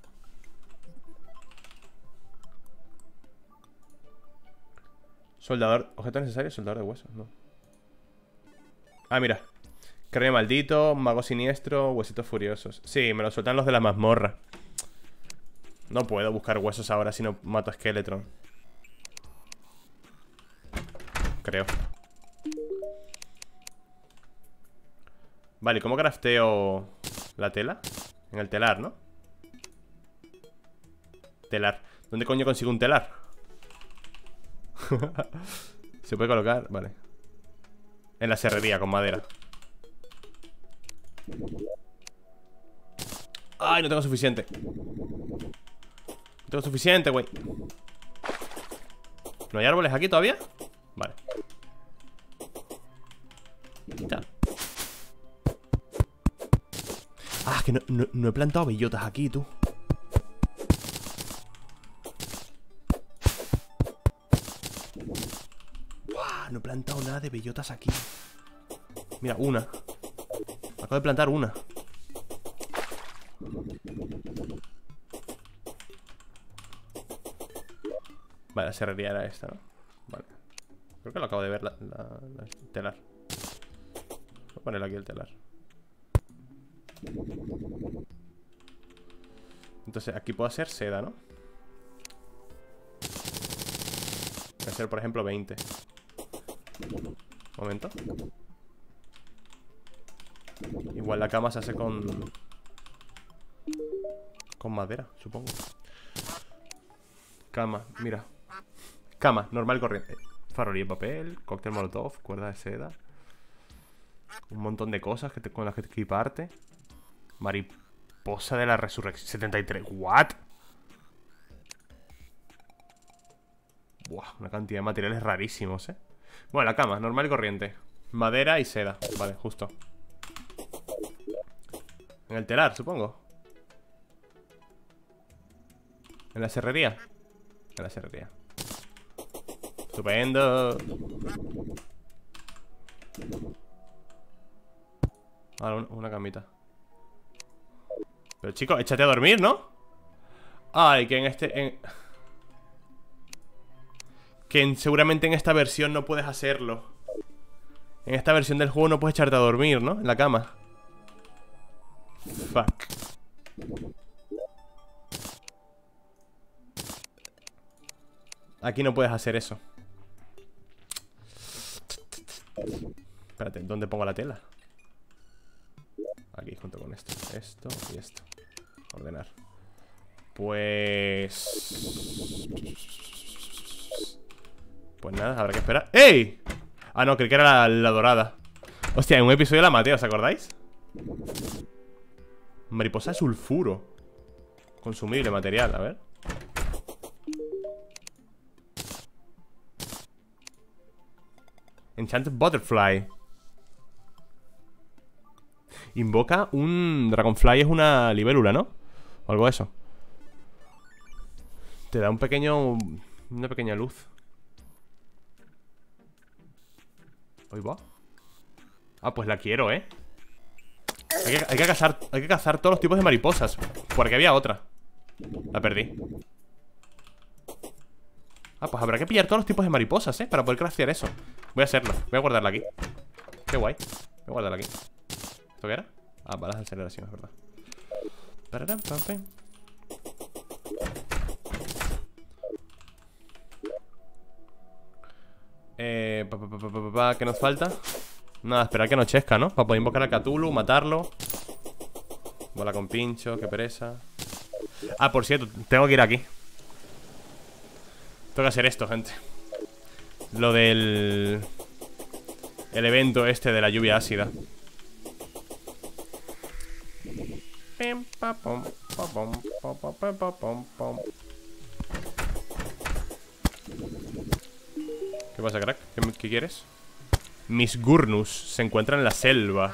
Soldador, objeto necesario, soldador de huesos, no. Ah, mira. Cráneo maldito, mago siniestro, huesitos furiosos. Sí, me lo sueltan los de la mazmorra. No puedo buscar huesos ahora si no mato a Skeletron. Creo. Vale, ¿cómo crafteo la tela? En el telar, ¿no? Telar. ¿Dónde coño consigo un telar? Se puede colocar, vale. En la serrería, con madera. Ay, no tengo suficiente. No tengo suficiente, güey. ¿No hay árboles aquí todavía? Vale. Quita. Ah, que no he plantado bellotas aquí, tú. Buah, no he plantado nada de bellotas aquí. Mira, una. Acabo de plantar una. Vale, la serrería era esta, ¿no? Vale. Creo que lo acabo de ver, la telar. Voy a poner aquí el telar. Entonces aquí puedo hacer seda, ¿no? Voy a hacer, por ejemplo, 20. Un momento. Igual la cama se hace con madera, supongo. Cama, mira. Cama, normal, corriente. Farolillo de papel, cóctel molotov, cuerda de seda. Un montón de cosas con las que equiparte. Mariposa de la resurrección 73, ¿what? Buah, una cantidad de materiales rarísimos, ¿eh? Bueno, la cama, normal y corriente. Madera y seda, vale, justo. En el telar, supongo. En la serrería. En la serrería. Estupendo. Ahora una camita. Pero chicos, échate a dormir, ¿no? Ay, que seguramente en esta versión no puedes hacerlo. En esta versión del juego no puedes echarte a dormir, ¿no? En la cama. Fuck. Aquí no puedes hacer eso. Espérate, ¿dónde pongo la tela? Aquí, junto con esto. Esto y esto. Ordenar. Pues nada, habrá que esperar. ¡Ey! Ah, no, creí que era la dorada. Hostia, en un episodio la maté, ¿os acordáis? Mariposa de sulfuro. Consumible material, a ver. Enchanted Butterfly. Invoca un... Dragonfly es una libélula, ¿no? O algo de eso. Te da un pequeño... Una pequeña luz. Ahí va. Ah, pues la quiero, ¿eh? Hay que cazar todos los tipos de mariposas. Porque había otra. La perdí. Ah, pues habrá que pillar todos los tipos de mariposas, ¿eh? Para poder craftear eso. Voy a hacerlo, voy a guardarla aquí. Qué guay, voy a guardarla aquí. ¿Esto qué era? Ah, balas de aceleración, es verdad. ¿Qué nos falta? Nada, esperar que anochezca, ¿no? Para poder invocar a Cthulhu, matarlo. Bola con pincho, qué pereza. Ah, por cierto, tengo que ir aquí. Tengo que hacer esto, gente. lo del... el evento este de la lluvia ácida. ¿Qué pasa, crack? ¿Qué quieres? Miss Gurnus se encuentra en la selva.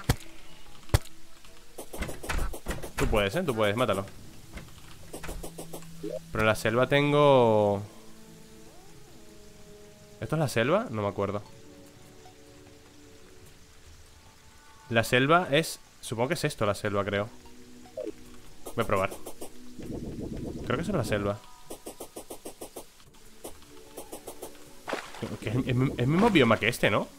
Tú puedes, tú puedes, mátalo. Pero en la selva tengo... ¿Esto es la selva? No me acuerdo. La selva es... Supongo que es esto la selva, creo. Voy a probar. Creo que eso es la selva. Es el mismo bioma que este, ¿no?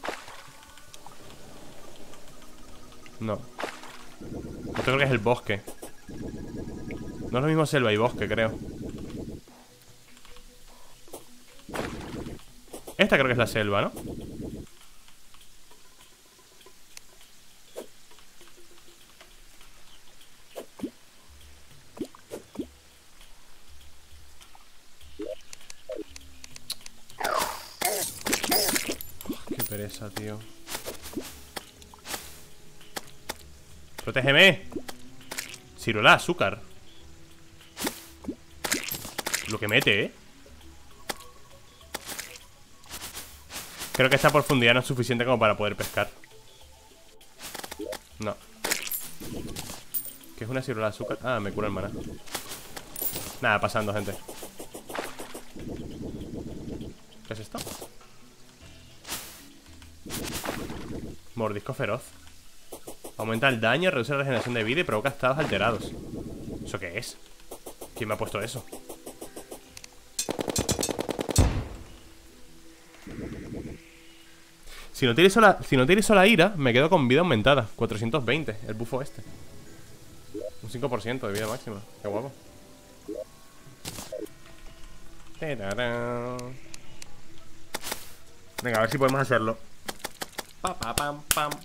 No. Esto creo que es el bosque. No es lo mismo selva y bosque, creo. Esta creo que es la selva, ¿no? Qué pereza, tío. ¡Protégeme! Ciruela, azúcar. Lo que mete, ¿eh? Creo que esta profundidad no es suficiente como para poder pescar. No. ¿Qué es una ciruela de azúcar? Ah, me cura el maná. Nada, pasando, gente. ¿Qué es esto? Mordisco feroz. Aumenta el daño, reduce la regeneración de vida y provoca estados alterados. ¿Eso qué es? ¿Quién me ha puesto eso? Si no utilizo la ira, me quedo con vida aumentada. 420, el bufo este. Un 5% de vida máxima. Qué guapo. Venga, a ver si podemos hacerlo. Pam.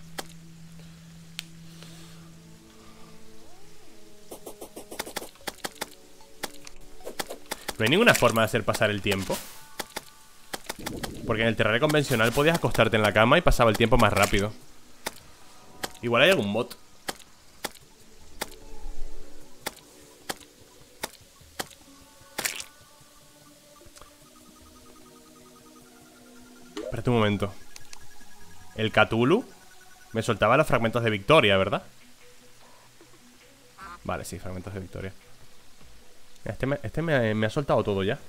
No hay ninguna forma de hacer pasar el tiempo. Porque en el Terraria convencional podías acostarte en la cama y pasaba el tiempo más rápido. Igual hay algún mod. Espérate un momento. El Cthulhu me soltaba los fragmentos de victoria, ¿verdad? Vale, sí, fragmentos de victoria. Este me ha soltado todo ya.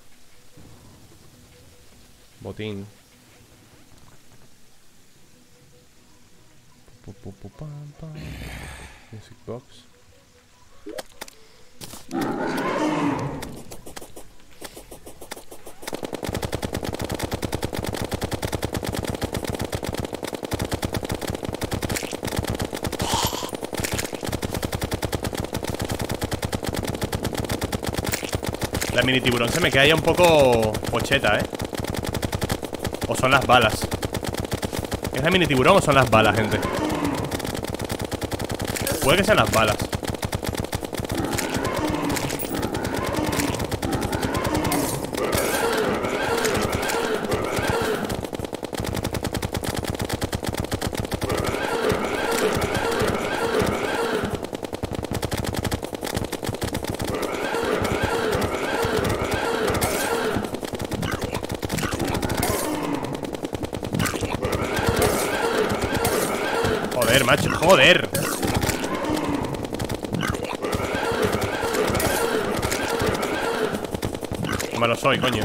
Botín. Music box. La mini tiburón se me queda ya un poco pocheta, ¿eh? O son las balas. ¿Es la mini tiburón o son las balas, gente? Puede que sean las balas. Joder, macho, joder. Malo soy, coño.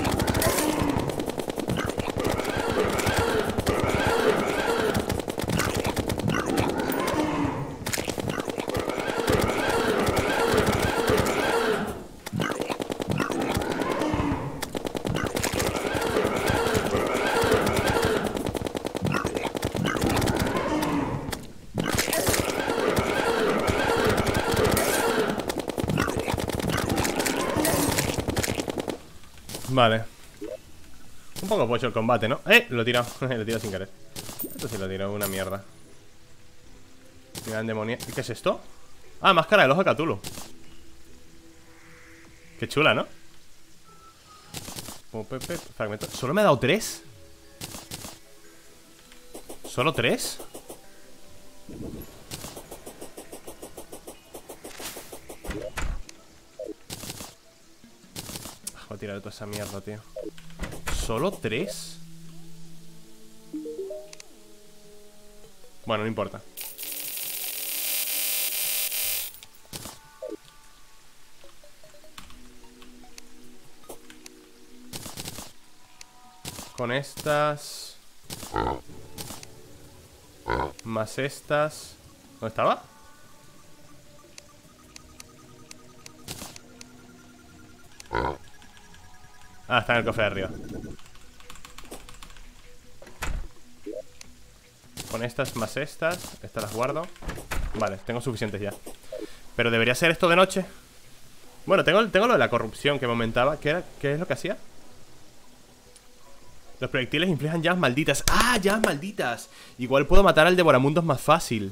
Vale. Un poco pocho el combate, ¿no? Lo he tirado. Lo he tirado sin querer. Esto sí lo he tirado, una mierda. Gran demonio. ¿Qué es esto? Ah, máscara del ojo de Cthulhu. Qué chula, ¿no? Fragmento. ¿Solo me ha dado 3? ¿Solo 3? Voy a tirar toda esa mierda, tío. ¿Solo 3? Bueno, no importa. Con estas. Más estas. ¿Dónde estaba? Ah, está en el cofre de arriba. Con estas más estas. Estas las guardo. Vale, tengo suficientes ya. Pero debería ser esto de noche. Bueno, tengo lo de la corrupción que me aumentaba. ¿Qué es lo que hacía? Los proyectiles inflijan llamas malditas. ¡Ah, llamas malditas! Igual puedo matar al devoramundos más fácil.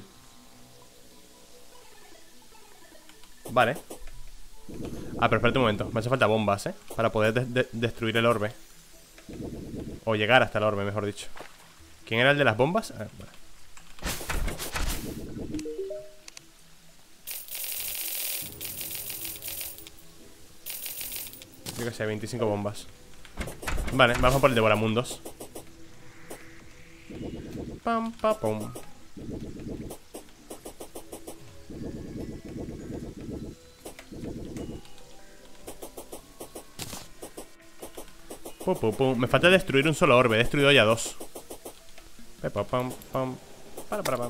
Vale. Ah, pero espérate un momento. Me hace falta bombas, para poder destruir el orbe. O llegar hasta el orbe, mejor dicho. ¿Quién era el de las bombas? Vale. Yo que sé, 25 bombas. Vale, vamos a por el devoramundos. Pam, pam, pum. Pum, pum, pum. Me falta destruir un solo orbe. He destruido ya 2. Pam, pam. Pam.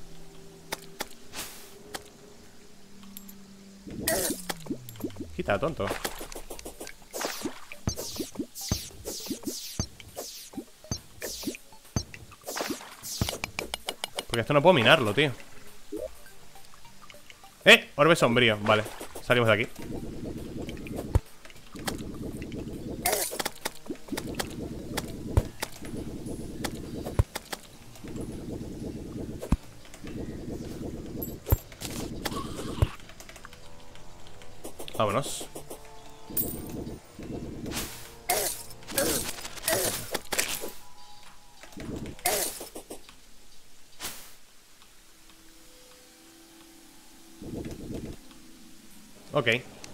Quita, tonto. Porque esto no puedo minarlo, tío. Orbe sombrío, vale. Salimos de aquí. Vámonos. Ok.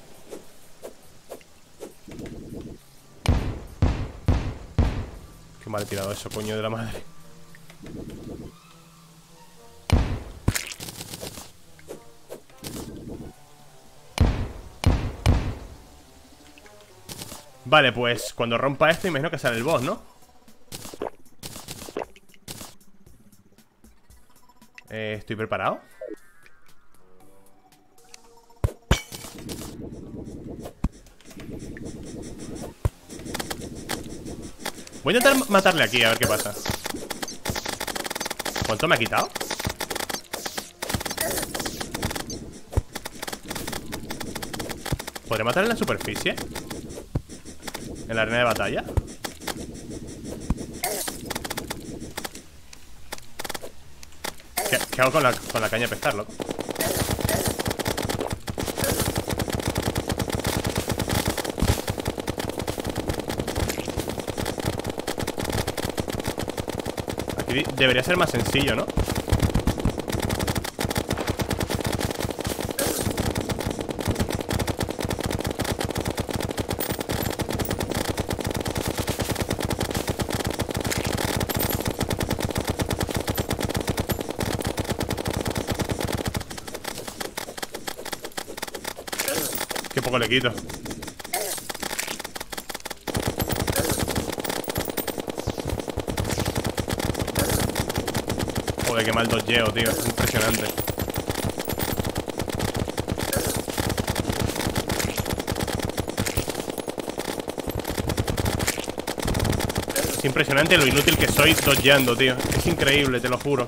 Qué mal he tirado eso, coño de la madre. Vale, pues cuando rompa esto imagino que sale el boss, ¿no? ¿Estoy preparado? Voy a intentar matarle aquí, a ver qué pasa. ¿Cuánto me ha quitado? ¿Podré matar en la superficie? ¿En la arena de batalla? ¿Qué hago con la caña de pescar, loco? Aquí debería ser más sencillo, ¿no? Qué poco le quito. Joder, qué mal dodgeo, tío. Es impresionante. Es impresionante lo inútil que soy dodgeando, tío. Es increíble, te lo juro.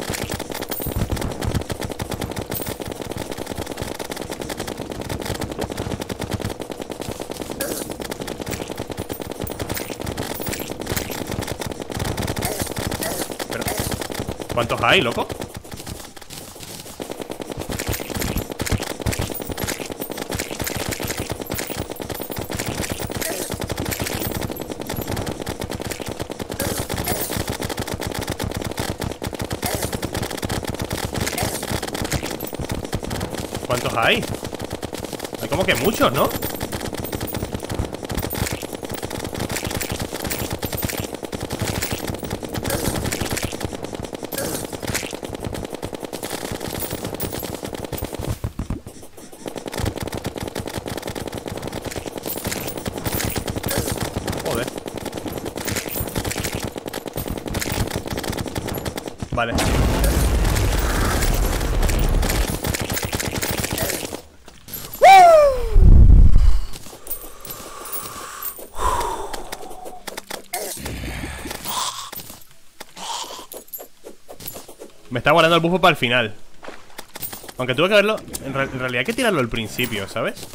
¿Cuántos hay, loco? ¿Cuántos hay? Hay como que muchos, ¿no? Joder. Vale. Me está guardando el bufo para el final. Aunque tuve que verlo. En realidad hay que tirarlo al principio, ¿sabes?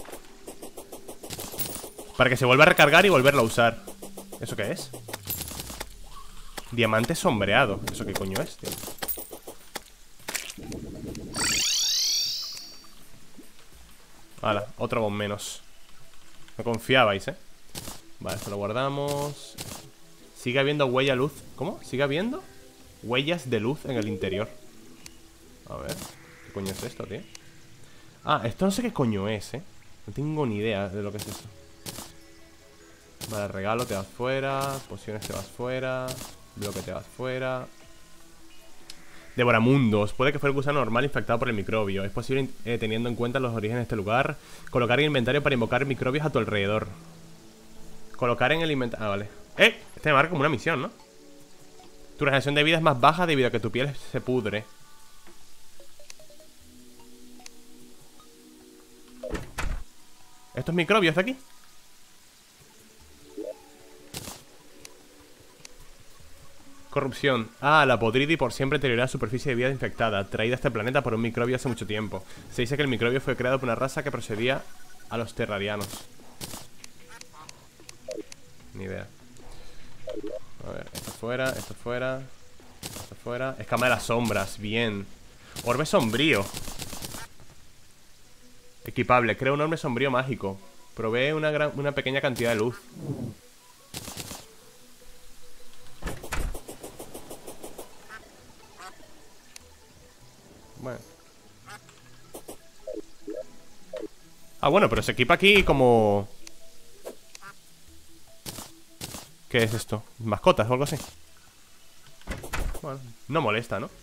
Para que se vuelva a recargar y volverlo a usar. ¿Eso qué es? Diamante sombreado. ¿Eso qué coño es, tío? Hala, otro bomb menos. No confiabais, ¿eh? Vale, esto lo guardamos. Sigue habiendo huella luz. ¿Cómo? ¿Sigue habiendo? Huellas de luz en el interior. A ver, ¿qué coño es esto, tío? Ah, esto no sé qué coño es, No tengo ni idea de lo que es eso. Vale, regalo te vas fuera. Pociones te vas fuera. Bloque te vas fuera. Devoramundos. Puede que fuera un gusano normal infectado por el microbio. Es posible, teniendo en cuenta los orígenes de este lugar, colocar en el inventario para invocar microbios a tu alrededor. Colocar en el inventario... Ah, vale. Este me marca como una misión, ¿no? Tu regeneración de vida es más baja debido a que tu piel se pudre. ¿Estos microbios de aquí? Corrupción. Ah, la podrida y por siempre deteriorada superficie de vida infectada, traída a este planeta por un microbio hace mucho tiempo. Se dice que el microbio fue creado por una raza que procedía a los terrarianos. Ni idea. A ver, esto fuera, esto fuera. Esto fuera. Escama de las sombras, bien. Orbe sombrío. Equipable, crea un orbe sombrío mágico. Provee una pequeña cantidad de luz. Bueno. Ah, bueno, pero se equipa aquí como... ¿Qué es esto? ¿Mascotas o algo así? Bueno, no molesta, ¿no?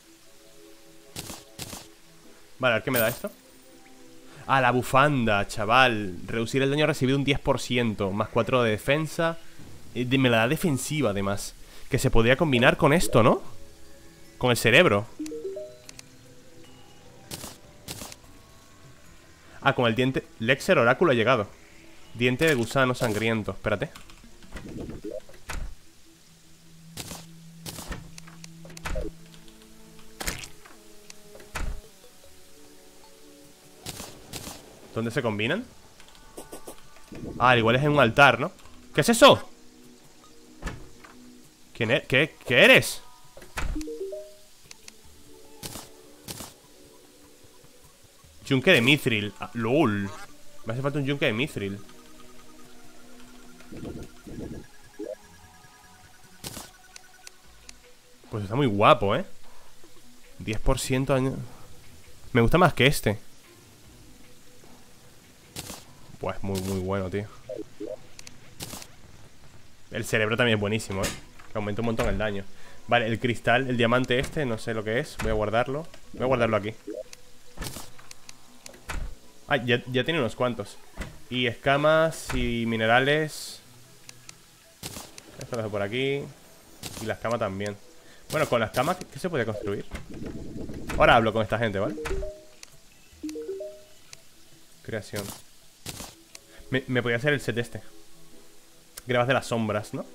Vale, a ver qué me da esto. Ah, la bufanda, chaval. Reducir el daño recibido un 10%. Más 4 de defensa. Me la da defensiva, además. Que se podría combinar con esto, ¿no? Con el cerebro. Ah, con el diente. Lexer oráculo ha llegado. Diente de gusano sangriento. Espérate. ¿Dónde se combinan? Ah, igual es en un altar, ¿no? ¿Qué es eso? ¿Quién es? ¿Qué eres? Yunque de mithril. Ah, LOL. Me hace falta un yunque de mithril. Pues está muy guapo, 10% año. Me gusta más que este. Pues muy bueno, tío. El cerebro también es buenísimo, que aumenta un montón el daño. Vale, el cristal, el diamante este, no sé lo que es. Voy a guardarlo. Voy a guardarlo aquí. Ah, ya tiene unos cuantos. Y escamas y minerales. Esto lo dejo por aquí. Y la escama también. Bueno, con las camas, ¿qué se puede construir? Ahora hablo con esta gente, ¿vale? Creación. Me podría hacer el set este. Gravas de las sombras, ¿no?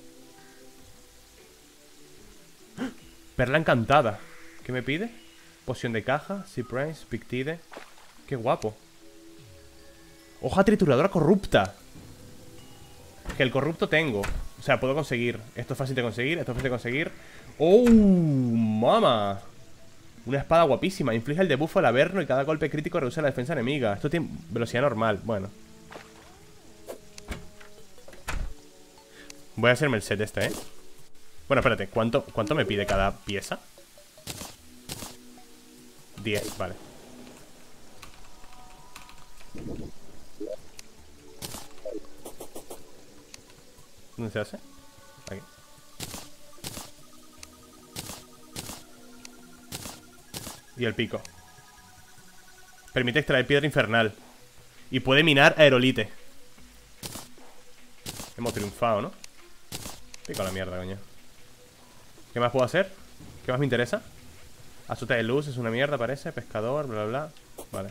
¡Ah! Perla encantada. ¿Qué me pide? Poción de caja, Cypress, Pictide. Qué guapo. Hoja trituradora corrupta. Que el corrupto tengo. O sea, puedo conseguir. Esto es fácil de conseguir, esto es fácil de conseguir. ¡Oh, mama! Una espada guapísima. Inflige el debuffo al averno y cada golpe crítico reduce la defensa enemiga. Esto tiene velocidad normal. Bueno. Voy a hacerme el set este, Bueno, espérate. ¿Cuánto me pide cada pieza? 10, vale. ¿Dónde se hace? Aquí. Y el pico. Permite extraer piedra infernal. Y puede minar aerolite. Hemos triunfado, ¿no? Pico a la mierda, coño. ¿Qué más puedo hacer? ¿Qué más me interesa? Azote de luz es una mierda, parece. Pescador, bla, bla, bla. Vale.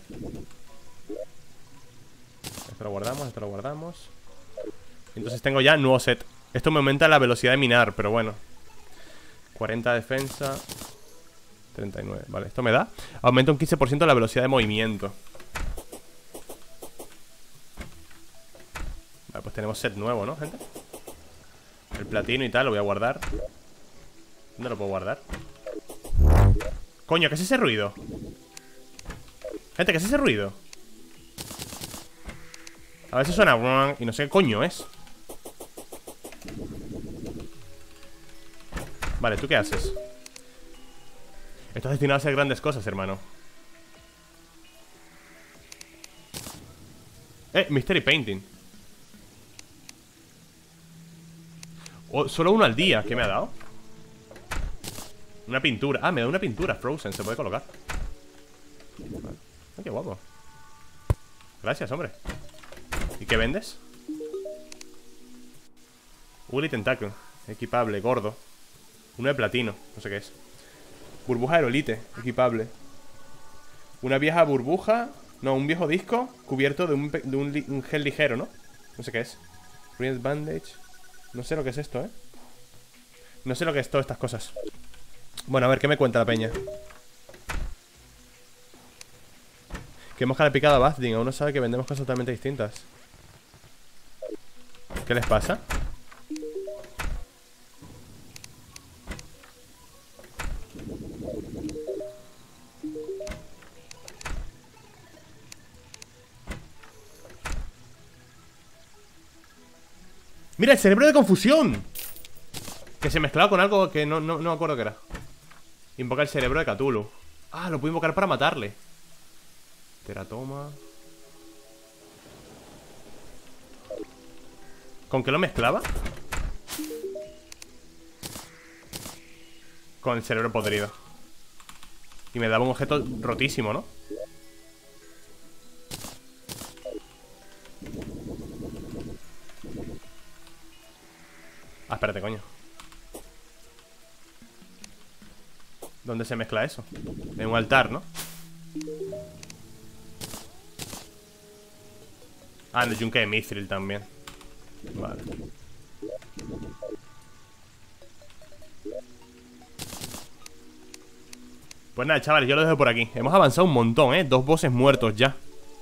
Esto lo guardamos, esto lo guardamos. Entonces tengo ya nuevo set. Esto me aumenta la velocidad de minar, pero bueno. 40 defensa. 39, vale, esto me da. Aumenta un 15% la velocidad de movimiento. Vale, pues tenemos set nuevo, ¿no, gente? El platino y tal, lo voy a guardar. ¿Dónde lo puedo guardar? Coño, ¿qué es ese ruido? Gente, ¿qué es ese ruido? A veces suena y no sé qué coño es. Vale, ¿tú qué haces? Estás destinado a hacer grandes cosas, hermano. Mystery Painting. Oh, solo uno al día. ¿Qué me ha dado? Una pintura. Ah, me da una pintura Frozen. Se puede colocar. Vale. Oh, qué guapo. Gracias, hombre. ¿Y qué vendes? Woolly Tentacle. Equipable, gordo. Uno de platino. No sé qué es. Burbuja aerolite. Equipable. Una vieja burbuja. No, un viejo disco cubierto de un gel ligero, ¿no? No sé qué es. Real Bandage. No sé lo que es esto, ¿eh? No sé lo que es todas estas cosas. Bueno, a ver, ¿qué me cuenta la peña? Que mosca le ha picado a Bazding. Aún no sabe que vendemos cosas totalmente distintas. ¿Qué les pasa? ¡Mira, el cerebro de confusión! Que se mezclaba con algo que no me acuerdo qué era. Invoca el cerebro de Cthulhu. Ah, lo puedo invocar para matarle. Teratoma. ¿Con qué lo mezclaba? Con el cerebro podrido. Y me daba un objeto rotísimo, ¿no? Ah, espérate, coño. ¿Dónde se mezcla eso? En un altar, ¿no? Ah, en el yunque de Mithril también. Vale. Pues nada, chavales, yo lo dejo por aquí. Hemos avanzado un montón, ¿eh? 2 bosses muertos ya.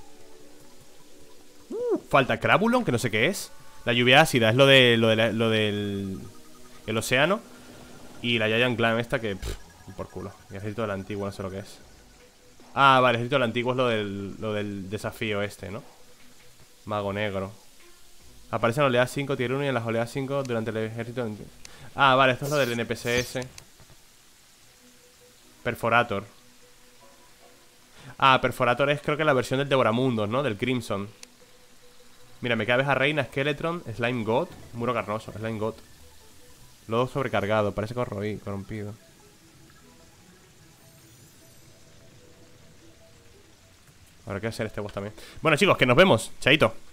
Falta Crabulon, que no sé qué es. La lluvia ácida es lo del el océano. Y la Giant Clam esta que... por culo. Y el ejército del antiguo, no sé lo que es. Ah, vale, el ejército del antiguo es lo del desafío este, ¿no? Mago negro. Aparece en la oleada 5, tier 1 y en las oleadas 5 durante el ejército. Ah, vale, esto es lo del NPCS. Perforator. Ah, Perforator es creo que la versión del Devoramundos, ¿no? Del Crimson. Mira, me cae abeja reina, Skeletron, Slime God, muro carnoso, Slime God. Lodo sobrecargado, parece corrompido. Habrá que hacer este boss también. Bueno, chicos, que nos vemos. Chaito.